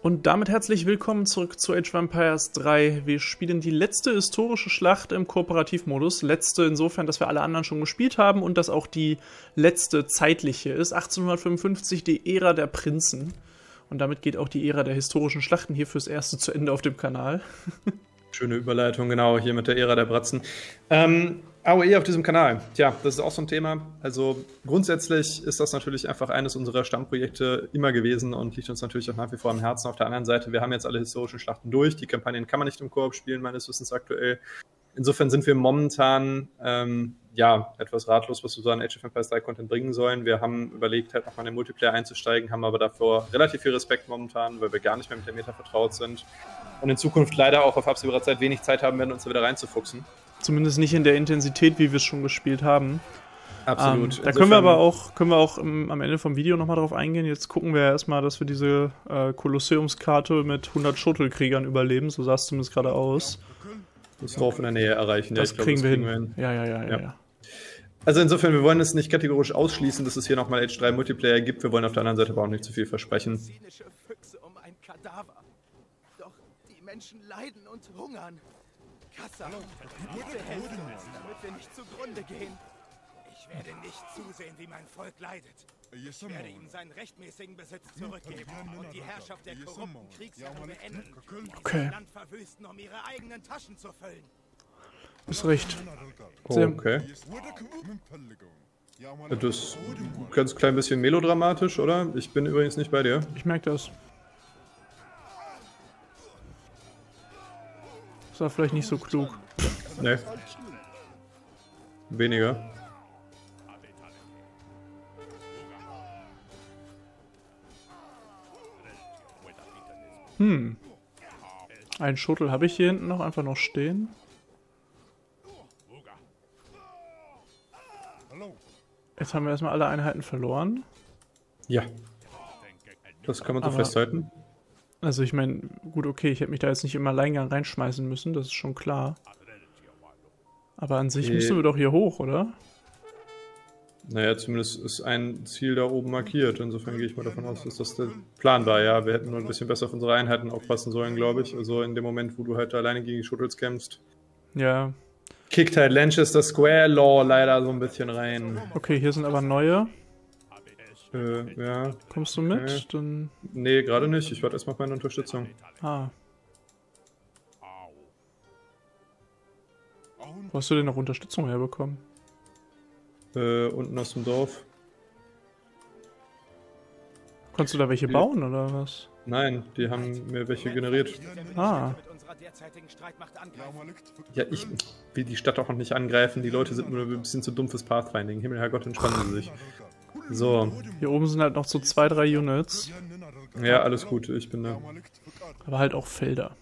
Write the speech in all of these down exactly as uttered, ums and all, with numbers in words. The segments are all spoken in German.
Und damit herzlich willkommen zurück zu Age of Empires drei. Wir spielen die letzte historische Schlacht im Kooperativmodus. Letzte insofern, dass wir alle anderen schon gespielt haben und dass auch die letzte zeitliche ist. achtzehnhundertfünfundfünfzig, die Ära der Prinzen. Und damit geht auch die Ära der historischen Schlachten hier fürs Erste zu Ende auf dem Kanal. Schöne Überleitung, genau, hier mit der Ära der Bratzen. Ähm, A O E auf diesem Kanal. Tja, das ist auch so ein Thema. Also grundsätzlich ist das natürlich einfach eines unserer Stammprojekte immer gewesen und liegt uns natürlich auch nach wie vor am Herzen. Auf der anderen Seite, wir haben jetzt alle historischen Schlachten durch. Die Kampagnen kann man nicht im Koop spielen, meines Wissens aktuell. Insofern sind wir momentan ähm, ja etwas ratlos, was wir so an Age of Empires drei Content bringen sollen. Wir haben überlegt, halt nochmal in den Multiplayer einzusteigen, haben aber davor relativ viel Respekt momentan, weil wir gar nicht mehr mit der Meta vertraut sind. Und in Zukunft leider auch auf absehbare Zeit wenig Zeit haben werden, uns da wieder reinzufuchsen. Zumindest nicht in der Intensität, wie wir es schon gespielt haben. Absolut. Ähm, da können wir aber auch, können wir auch im, am Ende vom Video nochmal drauf eingehen. Jetzt gucken wir erstmal, dass wir diese äh, Kolosseumskarte mit hundert Schurtelkriegern überleben. So sah es zumindest gerade aus. Das Dorf in der Nähe erreichen. Das, ja, ich glaub, kriegen, das wir kriegen hin. wir hin. Ja, ja, ja, ja, Ja. ja. Also insofern, wir wollen es nicht kategorisch ausschließen, dass es hier nochmal Age drei Multiplayer gibt. Wir wollen auf der anderen Seite aber auch nicht zu viel versprechen. Zynische Füchse um ein Kadaver. Doch die Menschen leiden und hungern. Kassa, bitte helft uns, damit wir nicht zugrunde gehen. Ich werde nicht zusehen, wie mein Volk leidet. Ich werde ihm seinen rechtmäßigen Besitz zurückgeben und die Herrschaft der korrupten Kriegsherren beenden, die Okay. das Land verwüsten, um ihre eigenen Taschen zu füllen. Ist recht. Oh, okay. Das ist ein ganz klein bisschen melodramatisch, oder? Ich bin übrigens nicht bei dir. Ich merke das. Das war vielleicht nicht so klug. Nee. Weniger. Hm. Einen Schuttel habe ich hier hinten noch einfach noch stehen. Jetzt haben wir erstmal alle Einheiten verloren. Ja. Das kann man so Aber- festhalten. Also ich meine, gut, okay, ich hätte mich da jetzt nicht im Alleingang reinschmeißen müssen, das ist schon klar. Aber an sich Äh. müssen wir doch hier hoch, oder? Naja, zumindest ist ein Ziel da oben markiert. Insofern gehe ich mal davon aus, dass das der Plan war. Ja, wir hätten nur ein bisschen besser auf unsere Einheiten aufpassen sollen, glaube ich. Also in dem Moment, wo du halt alleine gegen die Schuttels kämpfst, Ja. kickt halt Lancaster Square Law leider so ein bisschen rein. Okay, hier sind aber neue. Äh, ja. Kommst du mit? Okay. Dann. Nee, gerade nicht. Ich warte erstmal auf meine Unterstützung. Ah. Wo hast du denn noch Unterstützung herbekommen? Äh, unten aus dem Dorf. Konntest du da welche Ja. bauen, oder was? Nein, die haben mir welche generiert. Ah. Mit unserer derzeitigen Streitmacht angreifen. Ja, ich will die Stadt auch noch nicht angreifen. Die Leute sind nur ein bisschen zu dumm fürs Pathfinding. Himmel, Herrgott, entspannen sie sich. So. Hier oben sind halt noch so zwei, drei Units. Ja, alles gut. Ich bin da. Aber halt auch Felder.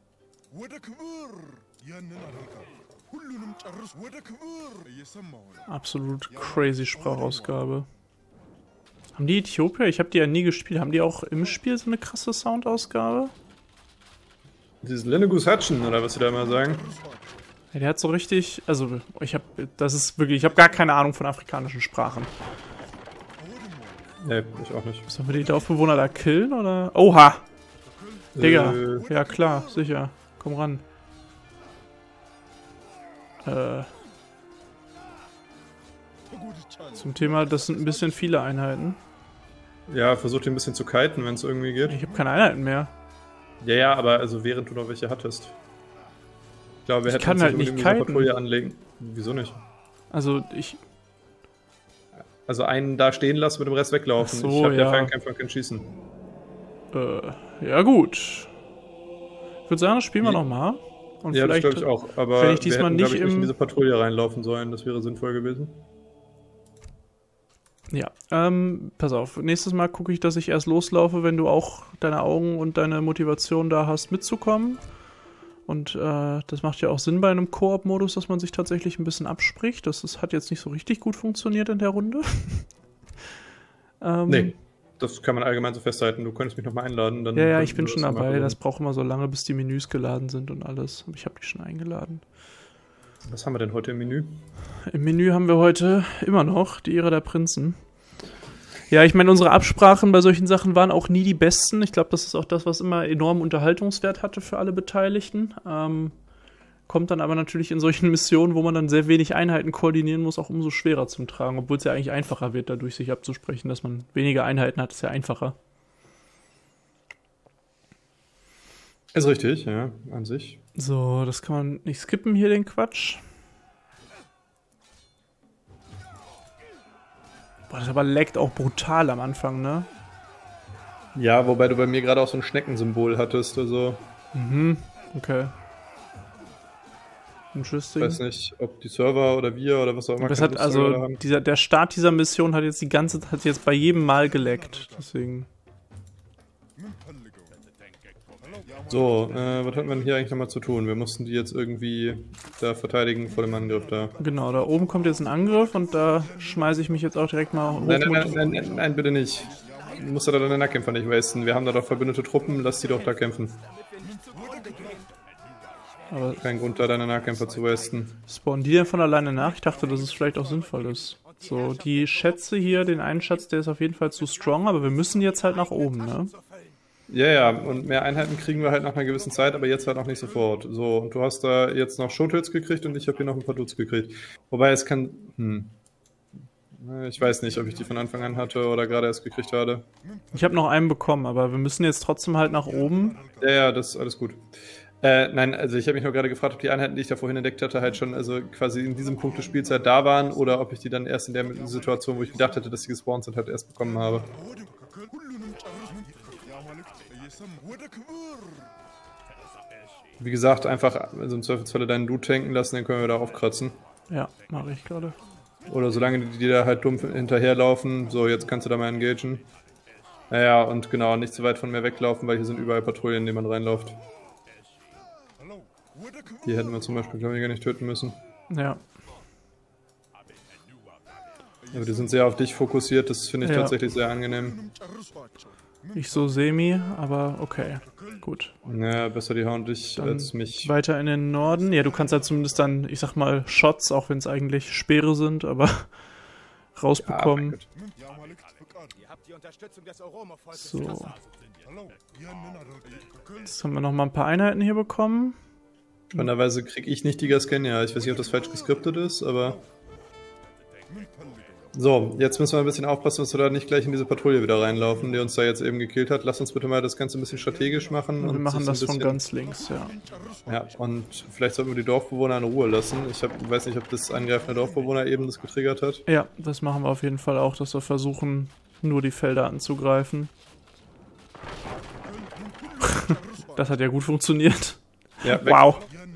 Absolut crazy Sprachausgabe. Haben die Äthiopier? Ich habe die ja nie gespielt. Haben die auch im Spiel so eine krasse Soundausgabe? Dieses Lenegus Hutchen, oder was sie da immer sagen. Ja, der hat so richtig, also ich habe, das ist wirklich, ich habe gar keine Ahnung von afrikanischen Sprachen. Nee, ich auch nicht. Sollen wir die Dorfbewohner da killen, oder? Oha! Digga, Äh, ja klar, sicher. Komm ran. Äh. Zum Thema, das sind ein bisschen viele Einheiten. ja, versuch die ein bisschen zu kiten, wenn es irgendwie geht. Ich habe keine Einheiten mehr. Ja, ja, aber also während du noch welche hattest. Ich glaube, wir Ich hätten kann uns halt unbedingt nicht diese kiten. Patrouille anlegen. Wieso nicht? Also ich, Also einen da stehen lassen, mit dem Rest weglaufen. Ach so, ich habe ja ja. Fernkämpfer und kann schießen. äh, ja gut. Ich würde sagen, das spielen wir Ja. nochmal. Und Ja, das vielleicht, glaube ich auch. Aber wenn ich diesmal wir hätten, nicht glaub ich, nicht im- in diese Patrouille reinlaufen sollen. Das wäre sinnvoll gewesen. ja, ähm, pass auf. Nächstes Mal gucke ich, dass ich erst loslaufe, wenn du auch deine Augen und deine Motivation da hast, mitzukommen. Und äh, das macht ja auch Sinn bei einem Koop-Modus, dass man sich tatsächlich ein bisschen abspricht. Das, das hat jetzt nicht so richtig gut funktioniert in der Runde. ähm, Nee, das kann man allgemein so festhalten. Du könntest mich nochmal einladen. Dann Ja, ja, könnten ich bin wir schon das mal dabei. Das versuchen. braucht immer so lange, bis die Menüs geladen sind und alles. Aber ich habe die schon eingeladen. Was haben wir denn heute im Menü? Im Menü haben wir heute immer noch die Ära der Prinzen. Ja, ich meine, unsere Absprachen bei solchen Sachen waren auch nie die besten. Ich glaube, das ist auch das, was immer enormen Unterhaltungswert hatte für alle Beteiligten. Ähm, kommt dann aber natürlich in solchen Missionen, wo man dann sehr wenig Einheiten koordinieren muss, auch umso schwerer zum Tragen. Obwohl es ja eigentlich einfacher wird, dadurch sich abzusprechen, dass man weniger Einheiten hat, ist ja einfacher. Ist richtig, ja, an sich. So, das kann man nicht skippen hier, den Quatsch. Boah, das aber laggt auch brutal am Anfang, ne? Ja, wobei du bei mir gerade auch so ein Schneckensymbol hattest, also. Mhm, okay. Ich Interesting. weiß nicht, ob die Server oder wir oder was auch immer. Das keine hat Lust Server also, haben. dieser, der Start dieser Mission hat jetzt die ganze hat jetzt bei jedem Mal gelaggt, deswegen. So, äh, was hatten wir denn hier eigentlich nochmal zu tun? Wir mussten die jetzt irgendwie da verteidigen vor dem Angriff da. Genau, da oben kommt jetzt ein Angriff und da schmeiße ich mich jetzt auch direkt mal hoch. Nein, nein, nein, nein, nein, nein, bitte nicht. Du musst da deine Nahkämpfer nicht wasten. Wir haben da doch verbündete Truppen, lass die doch da kämpfen. Aber Kein Grund, da deine Nahkämpfer zu wasten. spawnen die denn von alleine nach? Ich dachte, dass es vielleicht auch sinnvoll ist. So, die Schätze hier, den einen Schatz, der ist auf jeden Fall zu strong, aber wir müssen jetzt halt nach oben, ne? Ja, ja, und mehr Einheiten kriegen wir halt nach einer gewissen Zeit, aber jetzt halt auch nicht sofort. So, und du hast da jetzt noch Schothölz gekriegt und ich habe hier noch ein paar Dutzend gekriegt. Wobei es kann... Hm. Ich weiß nicht, ob ich die von Anfang an hatte oder gerade erst gekriegt hatte. Ich habe noch einen bekommen, aber wir müssen jetzt trotzdem halt nach oben. Ja, ja, das ist alles gut. Äh, nein, also ich habe mich nur gerade gefragt, ob die Einheiten, die ich da vorhin entdeckt hatte, halt schon also quasi in diesem Punkt der Spielzeit da waren oder ob ich die dann erst in der Situation, wo ich gedacht hätte, dass sie gespawnt sind, halt erst bekommen habe. Wie gesagt, einfach also im Zweifelsfalle deinen Loot tanken lassen, den können wir da aufkratzen. Ja, mache ich gerade. Oder solange die, die da halt dumm hinterherlaufen, so jetzt kannst du da mal engagen. Naja, und genau, nicht zu weit von mir weglaufen, weil hier sind überall Patrouillen, in die man reinläuft. Die hätten wir zum Beispiel, glaube ich, gar nicht töten müssen. Ja. Aber die sind sehr auf dich fokussiert, das finde ich Ja. tatsächlich sehr angenehm. Ich so semi, aber okay. Gut. Naja, besser die hauen dich Dann als mich. weiter in den Norden. Ja, du kannst halt zumindest dann, ich sag mal, Shots, auch wenn es eigentlich Speere sind, aber rausbekommen. mein Gott. Ihr habt die Unterstützung des Oromo-Volkes. So. Kassa. Jetzt haben wir noch mal ein paar Einheiten hier bekommen. Spannenderweise kriege ich nicht die Gascania. Ich weiß nicht, ob das falsch geskriptet ist, aber... So, jetzt müssen wir ein bisschen aufpassen, dass wir da nicht gleich in diese Patrouille wieder reinlaufen, die uns da jetzt eben gekillt hat. Lass uns bitte mal das Ganze ein bisschen strategisch machen. Wir und machen sich das ein von bisschen- ganz links, ja. Ja, und vielleicht sollten wir die Dorfbewohner in Ruhe lassen. Ich hab, weiß nicht, ob das angreifende Dorfbewohner eben das getriggert hat. Ja, das machen wir auf jeden Fall auch, dass wir versuchen, nur die Felder anzugreifen. Das hat ja gut funktioniert. Ja, weg. Wow.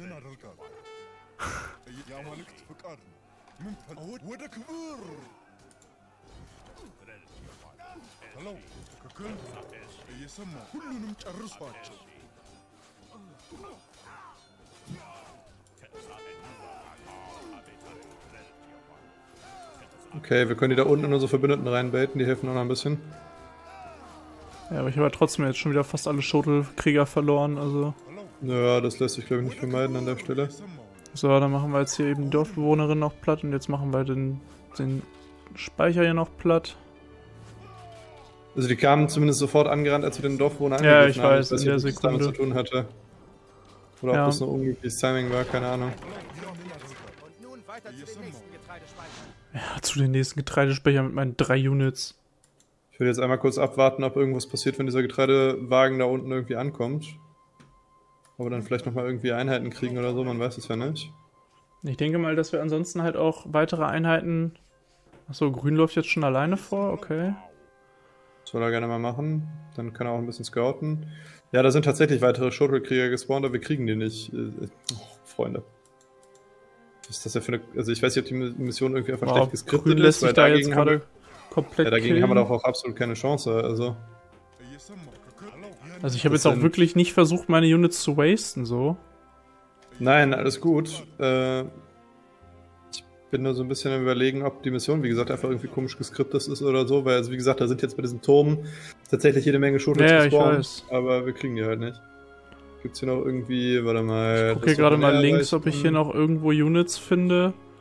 Okay, wir können die da unten in unsere Verbündeten reinbaiten, die helfen auch noch ein bisschen. Ja, aber ich habe ja trotzdem jetzt schon wieder fast alle Schotelkrieger verloren, also... Naja, das lässt sich, glaube ich, nicht vermeiden an der Stelle. So, dann machen wir jetzt hier eben die Dorfbewohnerin noch platt und jetzt machen wir den, den Speicher hier noch platt. Also die kamen zumindest sofort angerannt, als wir den Dorfbewohner Ja, angegriffen ich haben. weiß, in nicht, der ob das damit Sekunde. zu tun hatte. Oder Ja. ob das nur unglückliches Timing war, keine Ahnung. Und nun weiter zu den nächsten Getreidespeichern. Ja, zu den nächsten Getreidespeichern mit meinen drei Units. Ich will jetzt einmal kurz abwarten, ob irgendwas passiert, wenn dieser Getreidewagen da unten irgendwie ankommt. Ob wir dann vielleicht nochmal irgendwie Einheiten kriegen oder so, man weiß es ja nicht. Ich denke mal, dass wir ansonsten halt auch weitere Einheiten... Achso, Grün läuft jetzt schon alleine vor, okay. Soll er gerne mal machen. Dann kann er auch ein bisschen scouten. Ja, da sind tatsächlich weitere Shuttle-Krieger gespawnt, aber wir kriegen die nicht. Äh, Oh, Freunde. Was ist das ja für eine... Also ich weiß nicht, ob die Mission irgendwie einfach Wow, schlecht geskriptet Grün ist, lässt sich da jetzt dagegen haben wir- gerade komplett Ja, dagegen killen. haben wir doch auch absolut keine Chance, also... Also ich habe Das jetzt auch sind- wirklich nicht versucht, meine Units zu wasten, so. Nein, alles gut. Äh, ich bin nur so ein bisschen am Überlegen, ob die Mission, wie gesagt, einfach irgendwie komisch geskriptet ist oder so, weil, also wie gesagt, da sind jetzt bei diesem Turm tatsächlich jede Menge Schuttels Ja, ja, ich gespawnt, weiß. aber wir kriegen die halt nicht. Gibt's hier noch irgendwie, warte mal... Ich gucke hier gerade mal links, ob ich hier noch irgendwo Units finde.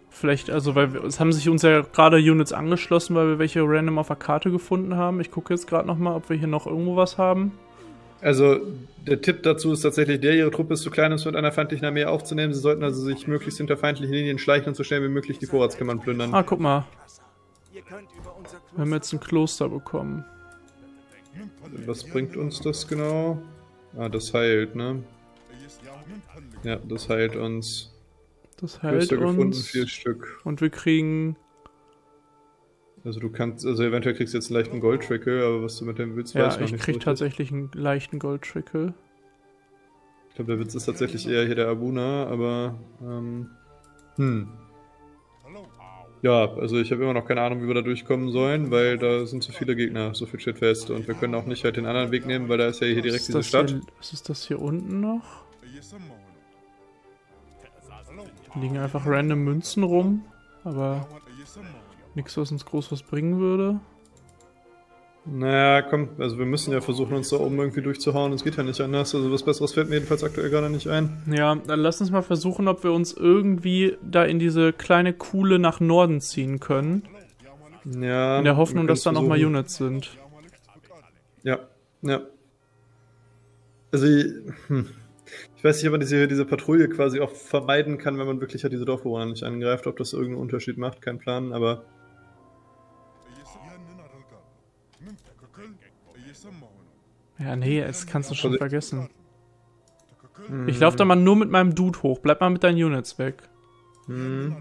Vielleicht, also, weil wir, es haben sich uns ja gerade Units angeschlossen, weil wir welche random auf der Karte gefunden haben. Ich gucke jetzt gerade nochmal, ob wir hier noch irgendwo was haben. Also, der Tipp dazu ist tatsächlich der, ihre Truppe ist zu klein, um es mit einer feindlichen Armee aufzunehmen. Sie sollten also sich möglichst hinter feindlichen Linien schleichen und so schnell wie möglich die Vorratskammern plündern. Ah, guck mal. Wir haben jetzt ein Kloster bekommen. Was bringt uns das genau? Ah, das heilt, ne? Ja, das heilt uns. Das heilt Klöster uns. Gefunden, vier Stück. Und wir kriegen... Also du kannst, also eventuell kriegst du jetzt einen leichten Gold-Trickle, aber was du mit dem willst, Ja, weiß ich noch ich nicht. krieg so richtig. tatsächlich einen leichten Gold-Trickle. Ich glaube, der Witz ist tatsächlich eher hier der Abuna, aber ähm, hm. Ja, also ich habe immer noch keine Ahnung, wie wir da durchkommen sollen, weil da sind so viele Gegner, so viel Shit fest und wir können auch nicht halt den anderen Weg nehmen, weil da ist ja hier direkt Was ist diese das Stadt. Hier, was ist das hier unten noch? Liegen einfach random Münzen rum, aber nichts, was uns groß was bringen würde. Naja, komm, also wir müssen ja versuchen, uns da oben irgendwie durchzuhauen, es geht ja nicht anders, also was Besseres fällt mir jedenfalls aktuell gerade nicht ein. Ja, dann lass uns mal versuchen, ob wir uns irgendwie da in diese kleine Kuhle nach Norden ziehen können. Ja. In der Hoffnung, wir dass da können's nochmal versuchen. Units sind. Ja, ja. Also, ich, hm. ich weiß nicht, ob man diese, diese Patrouille quasi auch vermeiden kann, wenn man wirklich halt diese Dorfbewohner nicht angreift, ob das irgendeinen Unterschied macht, kein Plan, aber... Ja, nee, das kannst du schon Also- vergessen. Hm. Ich laufe da mal nur mit meinem Dude hoch. Bleib mal mit deinen Units weg. Hm.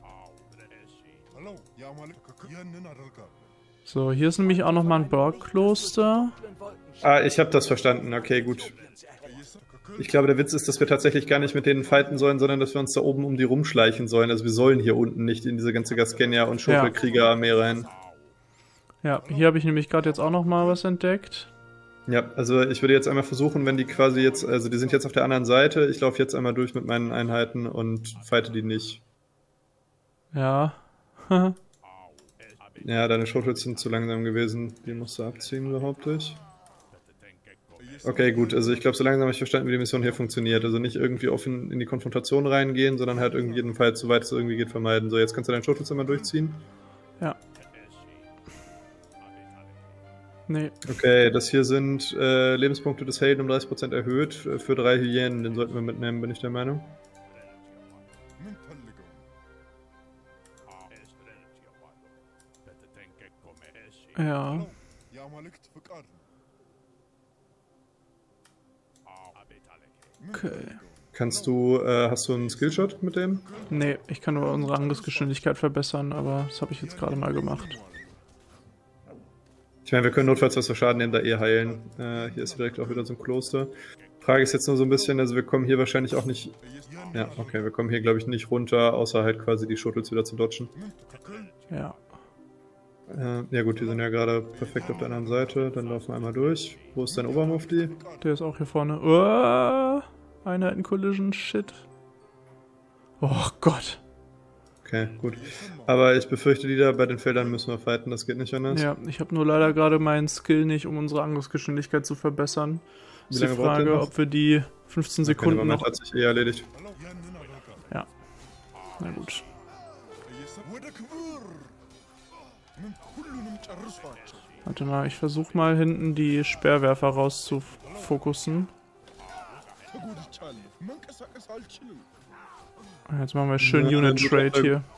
So, hier ist nämlich auch nochmal ein Bergkloster. Ah, ich habe das verstanden, okay, gut. Ich glaube, der Witz ist, dass wir tatsächlich gar nicht mit denen fighten sollen, sondern dass wir uns da oben um die rumschleichen sollen. Also wir sollen hier unten nicht in diese ganze Gaskenia- und Schurkelkrieger-Armee rein. Ja, hier habe ich nämlich gerade jetzt auch nochmal was entdeckt. Ja, also ich würde jetzt einmal versuchen, wenn die quasi jetzt, also die sind jetzt auf der anderen Seite, ich laufe jetzt einmal durch mit meinen Einheiten und fighte die nicht. Ja. Ja, deine Schurkels sind zu langsam gewesen, die musst du abziehen, behaupte ich. Okay, gut, also ich glaube, so langsam habe ich verstanden, wie die Mission hier funktioniert. Also nicht irgendwie offen in die Konfrontation reingehen, sondern halt irgendwie jeden Fall, soweit es irgendwie geht, vermeiden. So, jetzt kannst du deinen Schurkels einmal durchziehen. Ja. Nee. Okay, das hier sind äh, Lebenspunkte des Helden um dreißig Prozent erhöht äh, für drei Hyänen, den sollten wir mitnehmen, bin ich der Meinung. Ja. Okay. Kannst du, äh, hast du einen Skillshot mit dem? Nee, ich kann nur unsere Angriffsgeschwindigkeit verbessern, aber das habe ich jetzt gerade mal gemacht. Ich meine, wir können notfalls was für Schaden nehmen, da eh heilen. Äh, hier ist direkt auch wieder so ein Kloster. Frage ist jetzt nur so ein bisschen, also wir kommen hier wahrscheinlich auch nicht... Ja, okay, wir kommen hier glaube ich nicht runter, außer halt quasi die Shuttles wieder zu dodgen. Ja. Äh, ja gut, die sind ja gerade perfekt auf der anderen Seite, dann laufen wir einmal durch. Wo ist dein Obermufti? Der ist auch hier vorne. Oh, Einheiten-Collision, shit. Oh Gott. Okay, gut. Aber ich befürchte, die da bei den Feldern müssen wir fighten, das geht nicht anders. Ja, ich habe nur leider gerade meinen Skill nicht, um unsere Angriffsgeschwindigkeit zu verbessern. Wie Ist die lange braucht der Frage, noch? ob wir die fünfzehn Sekunden okay, noch... hat sich eh erledigt. Ja. Na gut. Warte mal, ich versuche mal hinten die Speerwerfer rauszufokussen. Jetzt machen wir schön Ja, Unit gut, Trade äh, hier.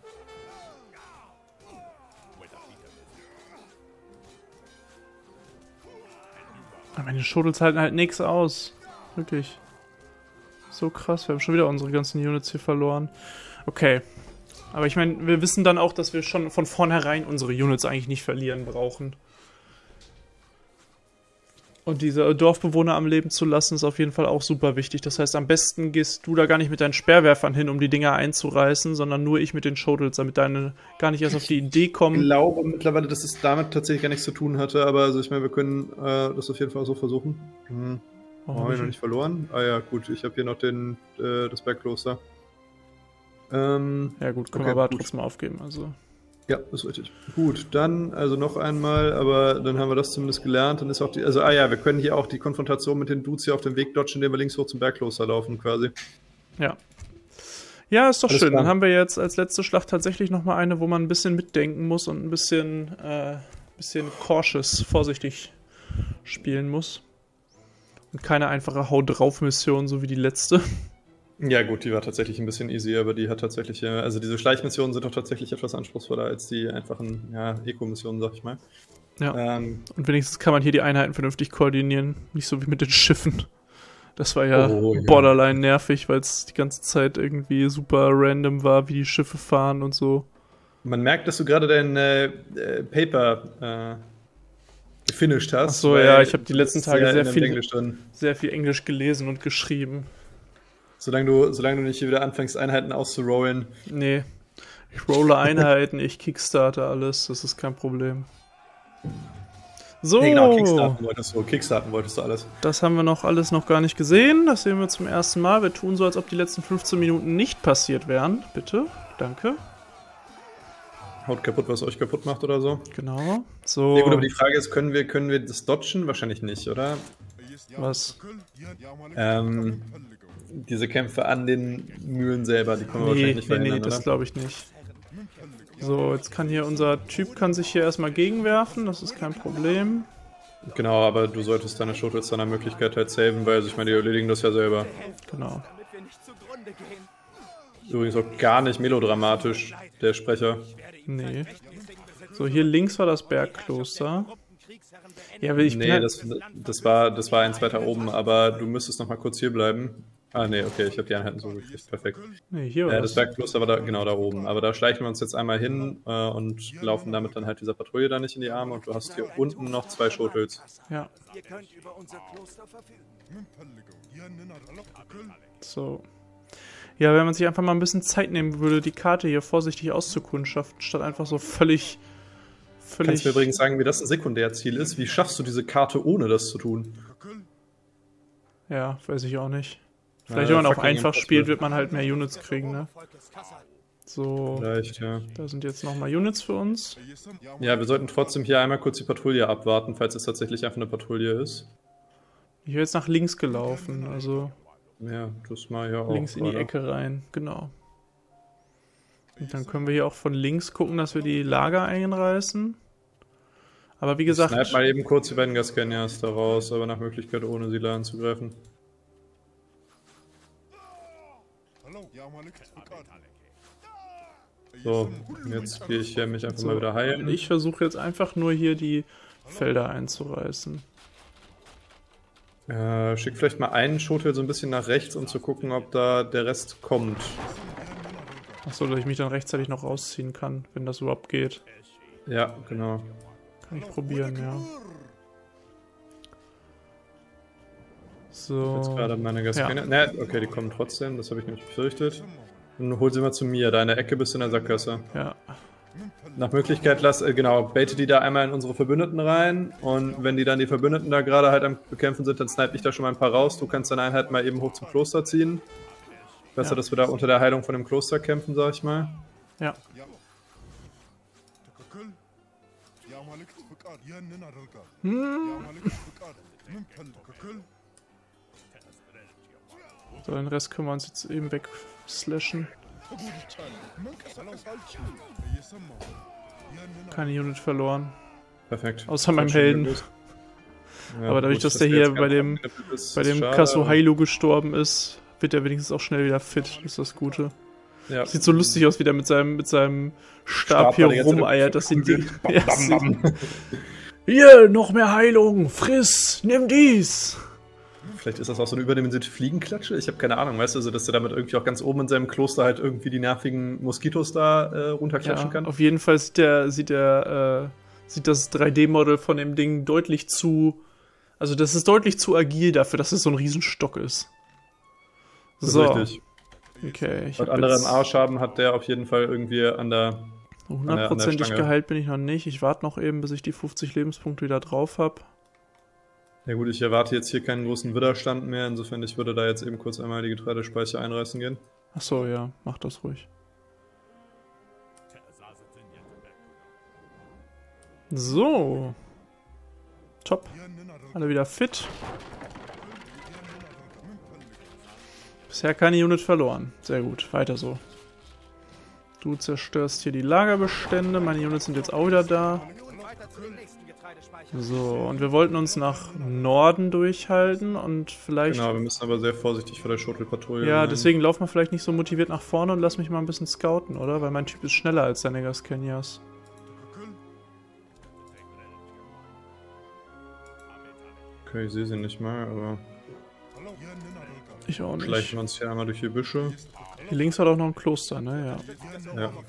Aber meine Shuttles halten halt nichts aus. Wirklich. So krass, wir haben schon wieder unsere ganzen Units hier verloren. Okay. Aber ich meine, wir wissen dann auch, dass wir schon von vornherein unsere Units eigentlich nicht verlieren brauchen. Und diese Dorfbewohner am Leben zu lassen, ist auf jeden Fall auch super wichtig. Das heißt, am besten gehst du da gar nicht mit deinen Speerwerfern hin, um die Dinger einzureißen, sondern nur ich mit den Shuttles, damit deine gar nicht erst auf die Idee Ich kommen. glaube mittlerweile, dass es damit tatsächlich gar nichts zu tun hatte, aber also ich meine, wir können äh, das auf jeden Fall so versuchen. Mhm. Oh, haben wir noch nicht verloren? Ah ja, gut, ich habe hier noch den, äh, das Bergkloster. Ähm, ja gut, können okay, wir aber gut. trotzdem aufgeben. Also. Ja, ist richtig. Gut, dann also noch einmal, aber dann haben wir das zumindest gelernt. Dann ist auch die, also ah ja, wir können hier auch die Konfrontation mit den Dudes hier auf dem Weg dodgen, indem wir links hoch zum Bergkloster laufen quasi. Ja. Ja, ist doch Alles schön. klar. Dann haben wir jetzt als letzte Schlacht tatsächlich nochmal eine, wo man ein bisschen mitdenken muss und ein bisschen, äh, bisschen cautious, vorsichtig spielen muss. Und keine einfache Hau-drauf-Mission, so wie die letzte. Ja gut, die war tatsächlich ein bisschen easy, aber die hat tatsächlich, äh, also diese Schleichmissionen sind doch tatsächlich etwas anspruchsvoller als die einfachen, ja, Eco-Missionen, sag ich mal. Ja. Ähm, Und wenigstens kann man hier die Einheiten vernünftig koordinieren. Nicht so wie mit den Schiffen. Das war ja Oh, ja. borderline nervig, weil es die ganze Zeit irgendwie super random war, wie die Schiffe fahren und so. Man merkt, dass du gerade dein äh, äh, Paper äh, gefinisht hast. Ach so, weil ja, ich habe die du letzten bist Tage sehr in dem viel, Englisch drin. sehr viel Englisch gelesen und geschrieben. Solange du, solange du nicht hier wieder anfängst, Einheiten auszurollen. Nee, ich rolle Einheiten, ich kickstarte alles, das ist kein Problem. So, Nee, genau, Kickstarten wolltest du. Kickstarten wolltest du alles. das haben wir noch alles noch gar nicht gesehen. Das sehen wir zum ersten Mal. Wir tun so, als ob die letzten fünfzehn Minuten nicht passiert wären. Bitte, danke. Haut kaputt, was euch kaputt macht oder so. Genau. So, Nee, gut, aber die Frage ist, können wir, können wir das dodgen? Wahrscheinlich nicht, oder? was? Ähm, diese Kämpfe an den Mühlen selber, die können wir Nee, wahrscheinlich nicht nee, nee, verhindern, das oder? glaube ich nicht. So, jetzt kann hier unser Typ kann sich hier erstmal gegenwerfen, das ist kein Problem. Genau, aber du solltest deine Schuttels dann nach Möglichkeit halt saven, weil also ich meine, die erledigen das ja selber. Genau. damit wir nicht zugrunde gehen. Übrigens auch gar nicht melodramatisch, der Sprecher. Nee. So, hier links war das Bergkloster. Ja, aber ich bin Nee, halt, das, das, war, das war eins weiter oben, aber du müsstest noch mal kurz hier bleiben. Ah, nee, okay, ich habe die Einheiten so gekriegt, perfekt. nee, hier war Äh, das. das Bergkloster war da, genau da oben, aber da schleichen wir uns jetzt einmal hin äh, und laufen damit dann halt dieser Patrouille da nicht in die Arme und du hast hier unten noch zwei Schuttels. Ja, Ihr könnt über unser Kloster verfügen. so. Ja, wenn man sich einfach mal ein bisschen Zeit nehmen würde, die Karte hier vorsichtig auszukundschaften, statt einfach so völlig, völlig... Kannst du mir übrigens sagen, wie das ein Sekundärziel ist? Wie schaffst du diese Karte, ohne das zu tun? Ja, weiß ich auch nicht. Vielleicht, Ja, wenn man auf fucking einfach impossible. spielt, wird man halt mehr Units kriegen, ne? So, Vielleicht, ja. da sind jetzt nochmal Units für uns. Ja, wir sollten trotzdem hier einmal kurz die Patrouille abwarten, falls es tatsächlich einfach eine Patrouille ist. Ich bin jetzt nach links gelaufen, also Ja, das mal ja auch. links in die gerade. Ecke rein, genau. Und dann können wir hier auch von links gucken, dass wir die Lager einreißen. Aber wie gesagt, Schneid mal eben kurz die beiden Gascanias da raus, aber nach Möglichkeit ohne sie da anzugreifen. So, jetzt gehe ich hier mich einfach mal wieder heilen. ich versuche jetzt einfach nur hier die Felder einzureißen. Äh, schick vielleicht mal einen Schotel so ein bisschen nach rechts, um zu gucken, ob da der Rest kommt. Achso, dass ich mich dann rechtzeitig noch rausziehen kann, wenn das überhaupt geht. Ja, genau. Kann ich probieren, ja. Jetzt So. gerade meine Gascania. Ne, okay, die kommen trotzdem, das habe ich nämlich befürchtet. Dann hol sie mal zu mir, deine Ecke bist du in der Sackgasse. Ja. Nach Möglichkeit lass, äh, genau, baite die da einmal in unsere Verbündeten rein und wenn die dann die Verbündeten da gerade halt am Bekämpfen sind, dann snipe ich da schon mal ein paar raus. Du kannst deine Einheit mal eben hoch zum Kloster ziehen. Besser, Ja. dass wir da unter der Heilung von dem Kloster kämpfen, sag ich mal. Ja. So, den Rest können wir uns jetzt eben wegslashen. Keine Unit verloren. Perfekt. Außer meinem Das war schon Helden. gut. Ja, Aber dadurch, gut, dass der wir hier jetzt bei ganz dem- abgeknippt ist, Bei ist dem schade, Kasuhailu gestorben ist, wird er wenigstens auch schnell wieder fit. Das ist das Gute. Ja. Sieht so lustig aus, wie der mit seinem, mit seinem Stab hier da die ganze Zeit rumeiert. Das sind die. Bam, Ja, bam, bam. hier, noch mehr Heilung! Friss! Nimm dies! Vielleicht ist das auch so eine überdimensionierte Fliegenklatsche. Ich habe keine Ahnung, weißt du, also, dass er damit irgendwie auch ganz oben in seinem Kloster halt irgendwie die nervigen Moskitos da äh, runterklatschen Ja, kann. auf jeden Fall sieht der, sieht der, äh, sieht das drei D-Model von dem Ding deutlich zu. Also, das ist deutlich zu agil dafür, dass es so ein Riesenstock ist. Das ist So. richtig. Okay, ich Was hab andere im jetzt Arsch haben, hat der auf jeden Fall irgendwie an der. hundertprozentig Stange. geheilt bin ich noch nicht. Ich warte noch eben, bis ich die fünfzig Lebenspunkte wieder drauf habe. Ja gut, ich erwarte jetzt hier keinen großen Widerstand mehr. Insofern, ich würde da jetzt eben kurz einmal die Getreidespeicher einreißen gehen. Achso, ja, mach das ruhig. So. Top. Alle wieder fit. Bisher keine Unit verloren. Sehr gut, weiter so. Du zerstörst hier die Lagerbestände. Meine Units sind jetzt auch wieder da. So, und wir wollten uns nach Norden durchhalten und vielleicht... Genau, wir müssen aber sehr vorsichtig vor der Shuttle-Patrouille Ja, sein. deswegen laufen wir vielleicht nicht so motiviert nach vorne und lass mich mal ein bisschen scouten, oder? Weil mein Typ ist schneller als der Negas Kenyas. Okay, ich sehe sie nicht mal, aber... Ich auch nicht. Schleichen wir uns hier einmal durch die Büsche. Hier links hat auch noch ein Kloster, ne? Ja. Ja.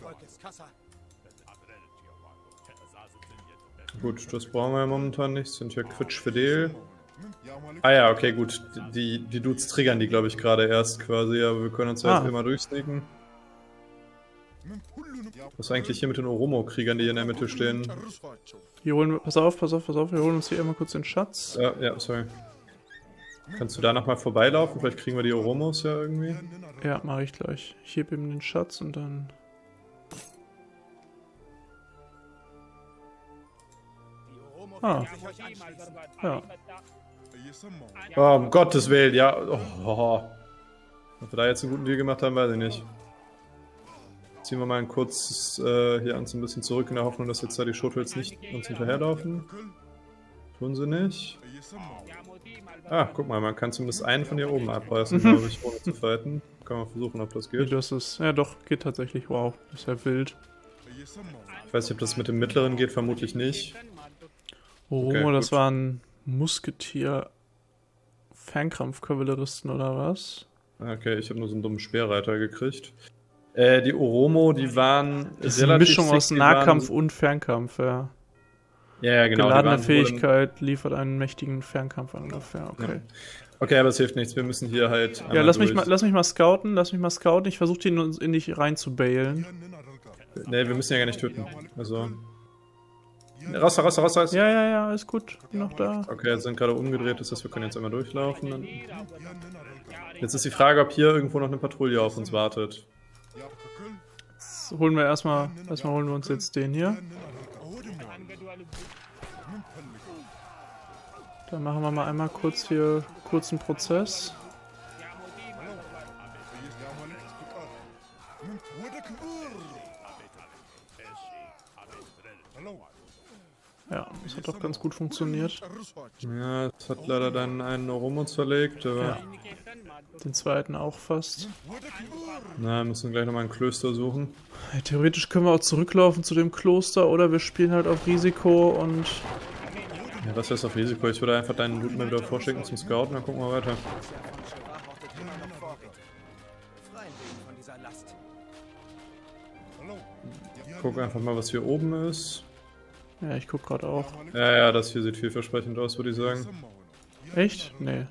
Gut, das brauchen wir ja momentan nicht. Sind ja quietschfidel. Ah ja, okay, gut. Die, die Dudes triggern die, glaube ich, gerade erst quasi, aber wir können uns ja Ah. jetzt immer durchsneaken. Was ist eigentlich hier mit den Oromo-Kriegern, die hier in der Mitte stehen? Hier holen wir, pass auf, pass auf, pass auf, wir holen uns hier immer kurz den Schatz. Ja, ja, sorry. Kannst du da nochmal vorbeilaufen? Vielleicht kriegen wir die Oromos ja irgendwie. Ja, mache ich gleich. Ich heb eben den Schatz und dann... Ah. Ja. Oh, um Gottes Willen, ja. Oh, oh. Ob wir da jetzt einen guten Deal gemacht haben, weiß ich nicht. Ziehen wir mal ein kurzes äh, hier uns ein bisschen zurück in der Hoffnung, dass jetzt da die Shuttles nicht uns hinterherlaufen. Tun sie nicht. Ah, guck mal, man kann zumindest einen von hier oben abreißen, glaube ich, ohne zu fighten. Kann man versuchen, ob das Nee, geht. das ist... Ja doch, geht tatsächlich. Wow, das ist ja wild. Ich weiß nicht, ob das mit dem mittleren geht, vermutlich nicht. Oromo, Okay, das gut. waren Musketier... Fernkampfkavalleristen oder was? Okay, ich habe nur so einen dummen Speerreiter gekriegt. Äh, die Oromo, die waren Das ist eine relativ Mischung sick, aus die Nahkampf waren, und Fernkampf, ja. Ja, ja, genau. die Geladene waren wohl im- Fähigkeit liefert einen mächtigen Fernkampfangriff, ja, okay. Ja. Okay, aber es hilft nichts. Wir müssen hier halt. Ja, einmal lass mich, durch. mal, lass mich mal scouten, lass mich mal scouten. Ich versuche den in, in dich rein zu bailen. Nee, wir müssen ja gar nicht töten. Also. Raus, raus, raus, raus. Ja, ja, ja, ist gut. Bin noch da. Okay, jetzt sind gerade umgedreht, das heißt, wir können jetzt einmal durchlaufen. Jetzt ist die Frage, ob hier irgendwo noch eine Patrouille auf uns wartet. Jetzt holen wir erstmal, erstmal holen wir uns jetzt den hier. Dann machen wir mal einmal kurz hier kurzen Prozess. Ja, das hat doch ganz gut funktioniert. Ja, es hat leider dann einen Oromo zerlegt, aber. Ja. Den zweiten auch fast. Na, wir müssen gleich nochmal ein Klöster suchen. Ja, theoretisch können wir auch zurücklaufen zu dem Kloster oder wir spielen halt auf Risiko und... Ja, was ist auf Risiko? Ich würde einfach deinen Loot mal wieder vorschicken zum Scouten, dann gucken wir weiter. Guck einfach mal, was hier oben ist. Ja, ich guck gerade auch. Ja, ja, das hier sieht vielversprechend aus, würde ich sagen. Echt? Nee.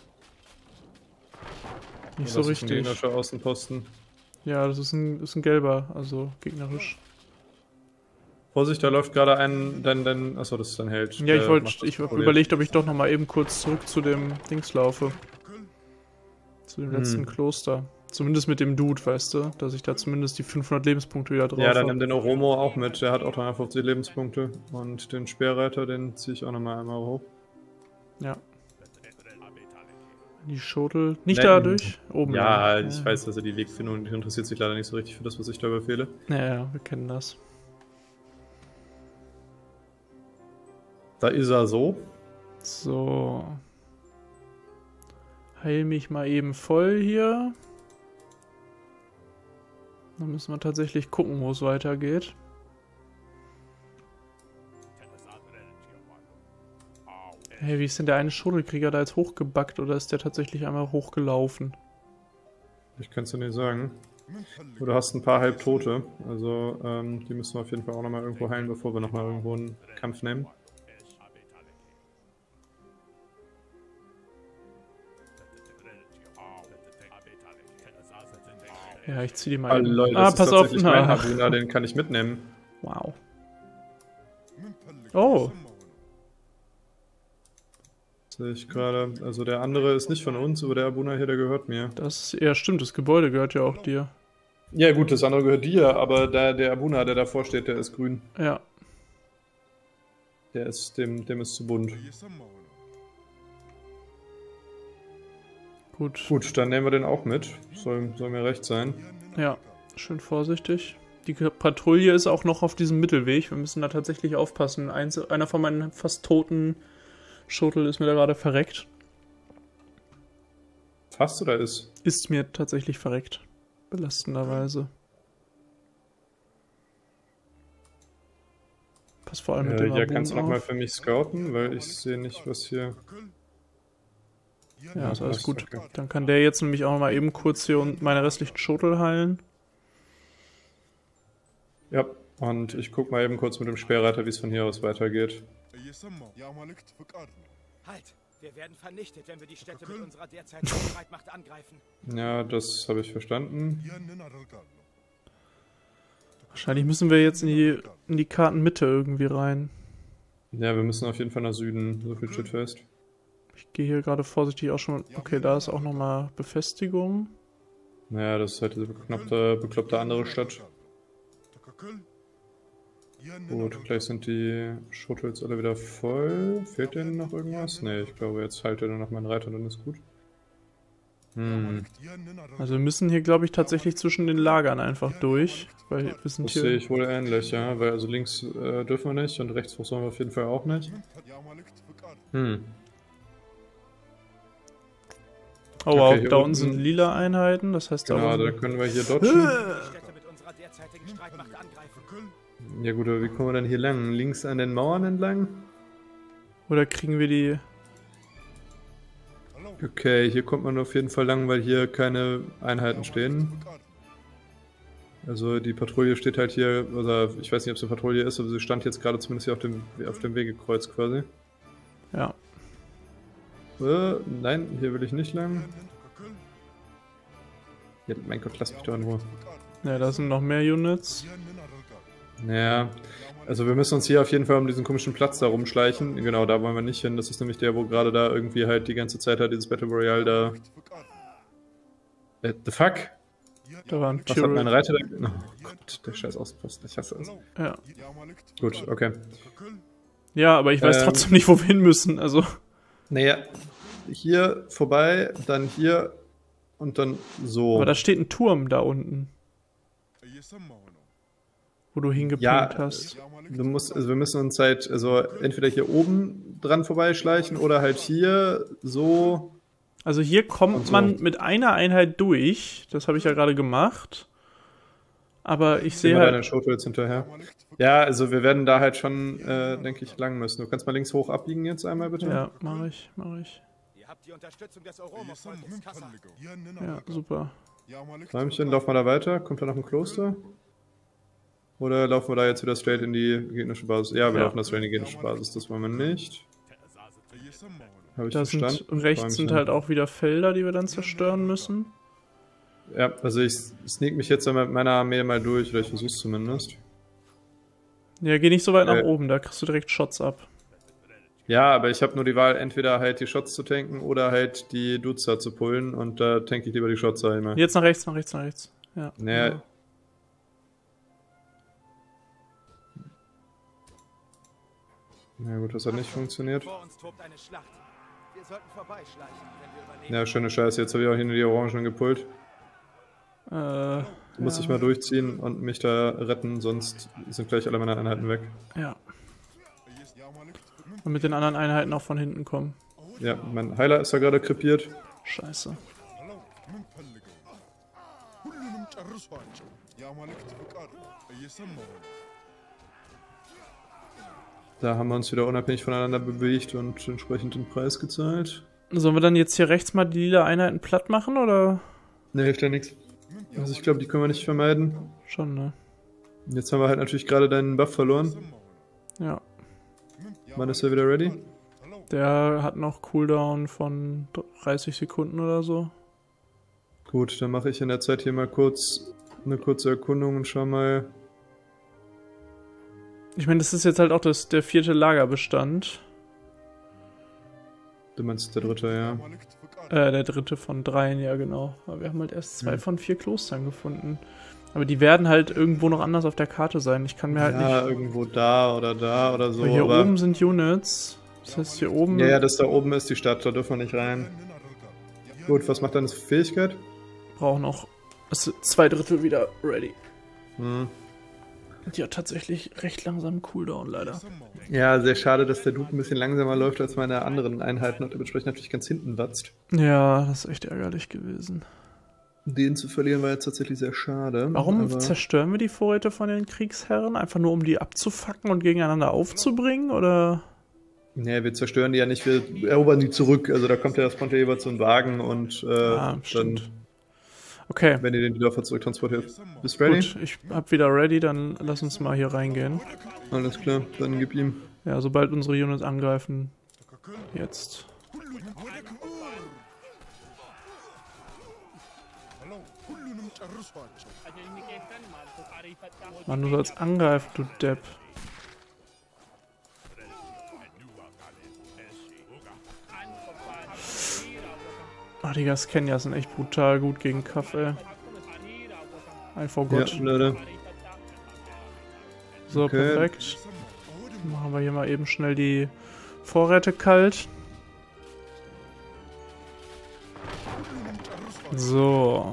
Nicht so Das ist ein richtig. gegnerischer Außenposten. Ja, das ist ein, ist ein gelber, also gegnerisch. Vorsicht, da läuft gerade ein, dein, dein, achso, das ist dein Held. Ja, ich Der wollte, macht das ich habe Problem. überlegt, ob ich doch nochmal eben kurz zurück zu dem Dings laufe. Zu dem letzten Hm. Kloster. Zumindest mit dem Dude, weißt du, dass ich da zumindest die fünfhundert Lebenspunkte wieder drauf Ja, dann hab. nimm den Oromo auch mit, der hat auch dreihundertfünfzig Lebenspunkte. Und den Speerreiter, den ziehe ich auch nochmal einmal hoch. Ja. Die Shuttle. Nicht Nee, dadurch? Oben. Ja, lang. ich weiß, dass er die Wegfindung, die interessiert sich leider nicht so richtig für das, was ich da befehle. Ja, ja, wir kennen das. Da ist er so. So. Heil mich mal eben voll hier. Dann müssen wir tatsächlich gucken, wo es weitergeht. Hey, wie ist denn der eine Shuttle-Krieger da jetzt hochgebackt oder ist der tatsächlich einmal hochgelaufen? Ich kann es dir nicht sagen. Du hast ein paar Halbtote, also ähm, die müssen wir auf jeden Fall auch nochmal irgendwo heilen, bevor wir nochmal irgendwo einen Kampf nehmen. Ja, ich zieh die mal. Ah, eben. Leute, ah, das pass ist auf. tatsächlich mein Na. Habuna, den kann ich mitnehmen. Wow. Oh. Sehe ich gerade. Also der andere ist nicht von uns, aber der Habuna hier, der gehört mir. Das ist, ja, stimmt, das Gebäude gehört ja auch dir. Ja gut, das andere gehört dir, aber der, der Habuna, der davor steht, der ist grün. Ja. Der ist, dem, dem ist zu bunt. Gut. Gut, dann nehmen wir den auch mit. Soll, soll mir recht sein. Ja, schön vorsichtig. Die Patrouille ist auch noch auf diesem Mittelweg. Wir müssen da tatsächlich aufpassen. Eins, einer von meinen fast toten Shuttle ist mir da gerade verreckt. Fast oder ist? Ist mir tatsächlich verreckt. Belastenderweise. Pass vor allem mit Äh, dem ja, Abun kannst du nochmal auf. für mich scouten, weil ich sehe nicht, was hier... Ja, ist alles passt, gut. okay. Dann kann der jetzt nämlich auch mal eben kurz hier und meine restlichen Shuttle heilen. Ja, und ich guck mal eben kurz mit dem Speerreiter, wie es von hier aus weitergeht. Halt! Wir werden vernichtet, wenn wir die Städte mit unserer derzeitigen Streitmacht angreifen. Ja, das habe ich verstanden. Wahrscheinlich müssen wir jetzt in die, in die Kartenmitte irgendwie rein. Ja, wir müssen auf jeden Fall nach Süden, so viel steht fest. Ich gehe hier gerade vorsichtig auch schon... Okay, da ist auch nochmal Befestigung. Naja, das ist halt diese bekloppte, bekloppte andere Stadt. Gut, gleich sind die Shuttles alle wieder voll. Fehlt denen noch irgendwas? Ne, ich glaube, jetzt halte nur noch mein Reiter, dann ist gut. Hm, Also wir müssen hier, glaube ich, tatsächlich zwischen den Lagern einfach durch. Weil wir sind das sehe hier... ich wohl ähnlich, ja. Weil also links äh, dürfen wir nicht und rechts hoch sollen wir auf jeden Fall auch nicht. Hm. Oh wow, Okay, hier da unten- unten sind lila Einheiten, das heißt... Genau, da da unten- können wir hier dodgen. Die Städte mit unserer derzeitigen Streitmacht angreifen. Ja gut, aber wie kommen wir denn hier lang? Links an den Mauern entlang? Oder kriegen wir die... Okay, hier kommt man auf jeden Fall lang, weil hier keine Einheiten stehen. Also die Patrouille steht halt hier, oder ich weiß nicht, ob es eine Patrouille ist, aber sie stand jetzt gerade zumindest hier auf dem, auf dem Wegekreuz quasi. Ja. Äh, nein, hier will ich nicht lang. Ja, mein Gott, lass mich doch in Ruhe. Ja, da sind noch mehr Units. Naja, also wir müssen uns hier auf jeden Fall um diesen komischen Platz da rumschleichen. Genau, da wollen wir nicht hin. Das ist nämlich der, wo gerade da irgendwie halt die ganze Zeit halt dieses Battle Royale da... Äh, the fuck? Da waren Was hat mein Tyrell. Reiter da... Oh Gott, der scheiß Außenposten, ich hasse es. Ja. Gut, okay. Ja, aber ich weiß Ähm. trotzdem nicht, wo wir hin müssen. Also, Naja, hier vorbei, dann hier und dann so. aber da steht ein Turm da unten, wo du hingepinkt Ja, hast. Du musst, also wir müssen uns halt, also entweder hier oben dran vorbeischleichen oder halt hier so. Also hier kommt Und so. man mit einer Einheit durch. Das habe ich ja gerade gemacht. Aber ich sehe Sehen wir deine halt... Shuttles hinterher. Ja, also wir werden da halt schon, äh, denke ich, lang müssen. Du kannst mal links hoch abbiegen jetzt einmal bitte. Ja, mache ich, mache ich. Ihr habt die Unterstützung des Oromo-Volkes, Kassa. Ja, super. Räumchen, laufen wir da weiter? Kommt da noch ein Kloster? Oder laufen wir da jetzt wieder straight in die gegnerische Basis? Ja, wir Ja. laufen da straight in die gegnerische Basis, das wollen wir nicht. Habe ich Da sind verstanden. rechts sind Räumchen. halt auch wieder Felder, die wir dann zerstören müssen. Ja, also ich sneak mich jetzt mit meiner Armee mal durch, oder ich versuch's zumindest. Ja, geh nicht so weit nach Äh. oben, da kriegst du direkt Shots ab. Ja, aber ich habe nur die Wahl, entweder halt die Shots zu tanken oder halt die Dudes da zu pullen und da tanke ich lieber die Shots einmal. Jetzt nach rechts, nach rechts, nach rechts. Ja. Naja. genau. Na gut, das hat nicht funktioniert. Vor uns tobt eine Schlacht. Wir sollten vorbeischleichen, wenn wir überleben. Ja, schöne Scheiße, jetzt habe ich auch hier nur die Orangen gepullt. Äh, Muss ja. ich mal durchziehen und mich da retten, sonst sind gleich alle meine Einheiten weg. Ja. Und mit den anderen Einheiten auch von hinten kommen. Ja, mein Heiler ist da gerade krepiert. Scheiße. Da haben wir uns wieder unabhängig voneinander bewegt und entsprechend den Preis gezahlt. Sollen wir dann jetzt hier rechts mal die lila Einheiten platt machen, oder? Ne, hilft ja nichts. Also ich glaube, die können wir nicht vermeiden. Schon, ne? Jetzt haben wir halt natürlich gerade deinen Buff verloren. Ja. Wann ist er wieder ready? Der hat noch Cooldown von dreißig Sekunden oder so. Gut, dann mache ich in der Zeit hier mal kurz eine kurze Erkundung und schau mal. Ich meine, das ist jetzt halt auch das, der vierte Lagerbestand. Du meinst der dritte, ja. Äh, der dritte von dreien, ja genau. Aber wir haben halt erst zwei Hm. von vier Klostern gefunden. Aber die werden halt irgendwo noch anders auf der Karte sein. Ich kann mir halt Ja, nicht... irgendwo da oder da oder so. Weil hier aber oben sind Units. Das heißt, hier oben... ja, ja, das da oben ist die Stadt, da dürfen wir nicht rein. Gut, was macht deine Fähigkeit? Brauchen noch ist zwei Drittel wieder ready. Hm. Die hat tatsächlich recht langsam Cooldown, leider. Ja, sehr schade, dass der Dude ein bisschen langsamer läuft als meine anderen Einheiten und dementsprechend natürlich ganz hinten watzt. Ja, das ist echt ärgerlich gewesen. Den zu verlieren war jetzt tatsächlich sehr schade. Warum aber zerstören wir die Vorräte von den Kriegsherren? Einfach nur, um die abzufacken und gegeneinander aufzubringen, oder? Nee, wir zerstören die ja nicht, wir erobern die zurück. Also da kommt ja das Ponte jeweils so ein Wagen und äh, Ah, dann, stimmt. Okay, wenn ihr den die Dörfer zurücktransportiert. Bist du ready? gut, ich hab wieder ready, dann lass uns mal hier reingehen. Alles klar, dann gib ihm. Ja, sobald unsere Units angreifen. Jetzt. Mann, du sollst angreifen, du Depp. Ach, die Gaskenier sind echt brutal gut gegen Kaff, ey. Einfach Gott. Ja, leider. So, Okay. perfekt. Machen wir hier mal eben schnell die Vorräte kalt. So.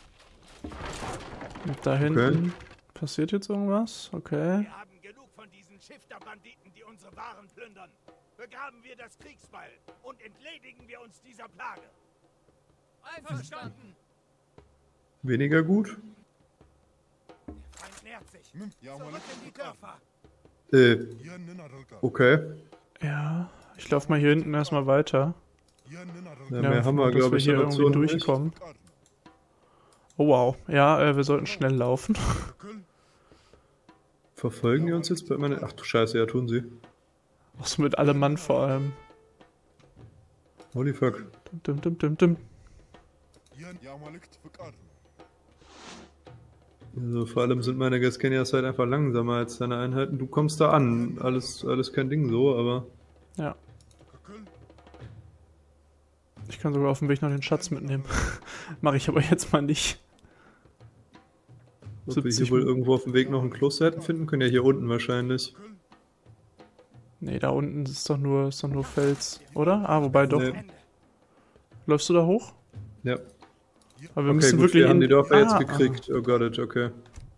Und da hinten passiert jetzt irgendwas? Okay. Wir haben genug von diesen Schifterbanditen, die unsere Waren plündern. Begraben wir das Kriegsbeil und entledigen wir uns dieser Plage. Einverstanden. Weniger gut? Der Feind nähert sich. Zurück in die Dörfer. Äh, okay. Ja, ich laufe mal hier hinten erstmal weiter. Ja, Ja, mehr haben wir, dass glaube wir ich, hier an irgendwie Optionen nicht. durchkommen. Oh wow. Ja, äh, wir sollten schnell laufen. Verfolgen die uns jetzt bei meiner... Ach du Scheiße, ja, tun sie. Auch so mit allem Mann vor allem. Holy fuck. Dim, dim, dim, dim. Also vor allem sind meine Gaskenias halt einfach langsamer als deine Einheiten. Du kommst da an. Alles, alles kein Ding so, aber... Ja. Ich kann sogar auf dem Weg noch den Schatz mitnehmen. Mache ich aber jetzt mal nicht. Ob wir hier siebzig wohl irgendwo auf dem Weg noch ein Kloster hätten finden können? Ja, hier unten wahrscheinlich. Nee, da unten ist doch nur, ist doch nur Fels, oder? Ah, wobei doch. Nee. Läufst du da hoch? Ja. Aber wir Okay, müssen gut, wirklich wir haben in- die Dörfer Ah, jetzt gekriegt. Oh Gott, okay.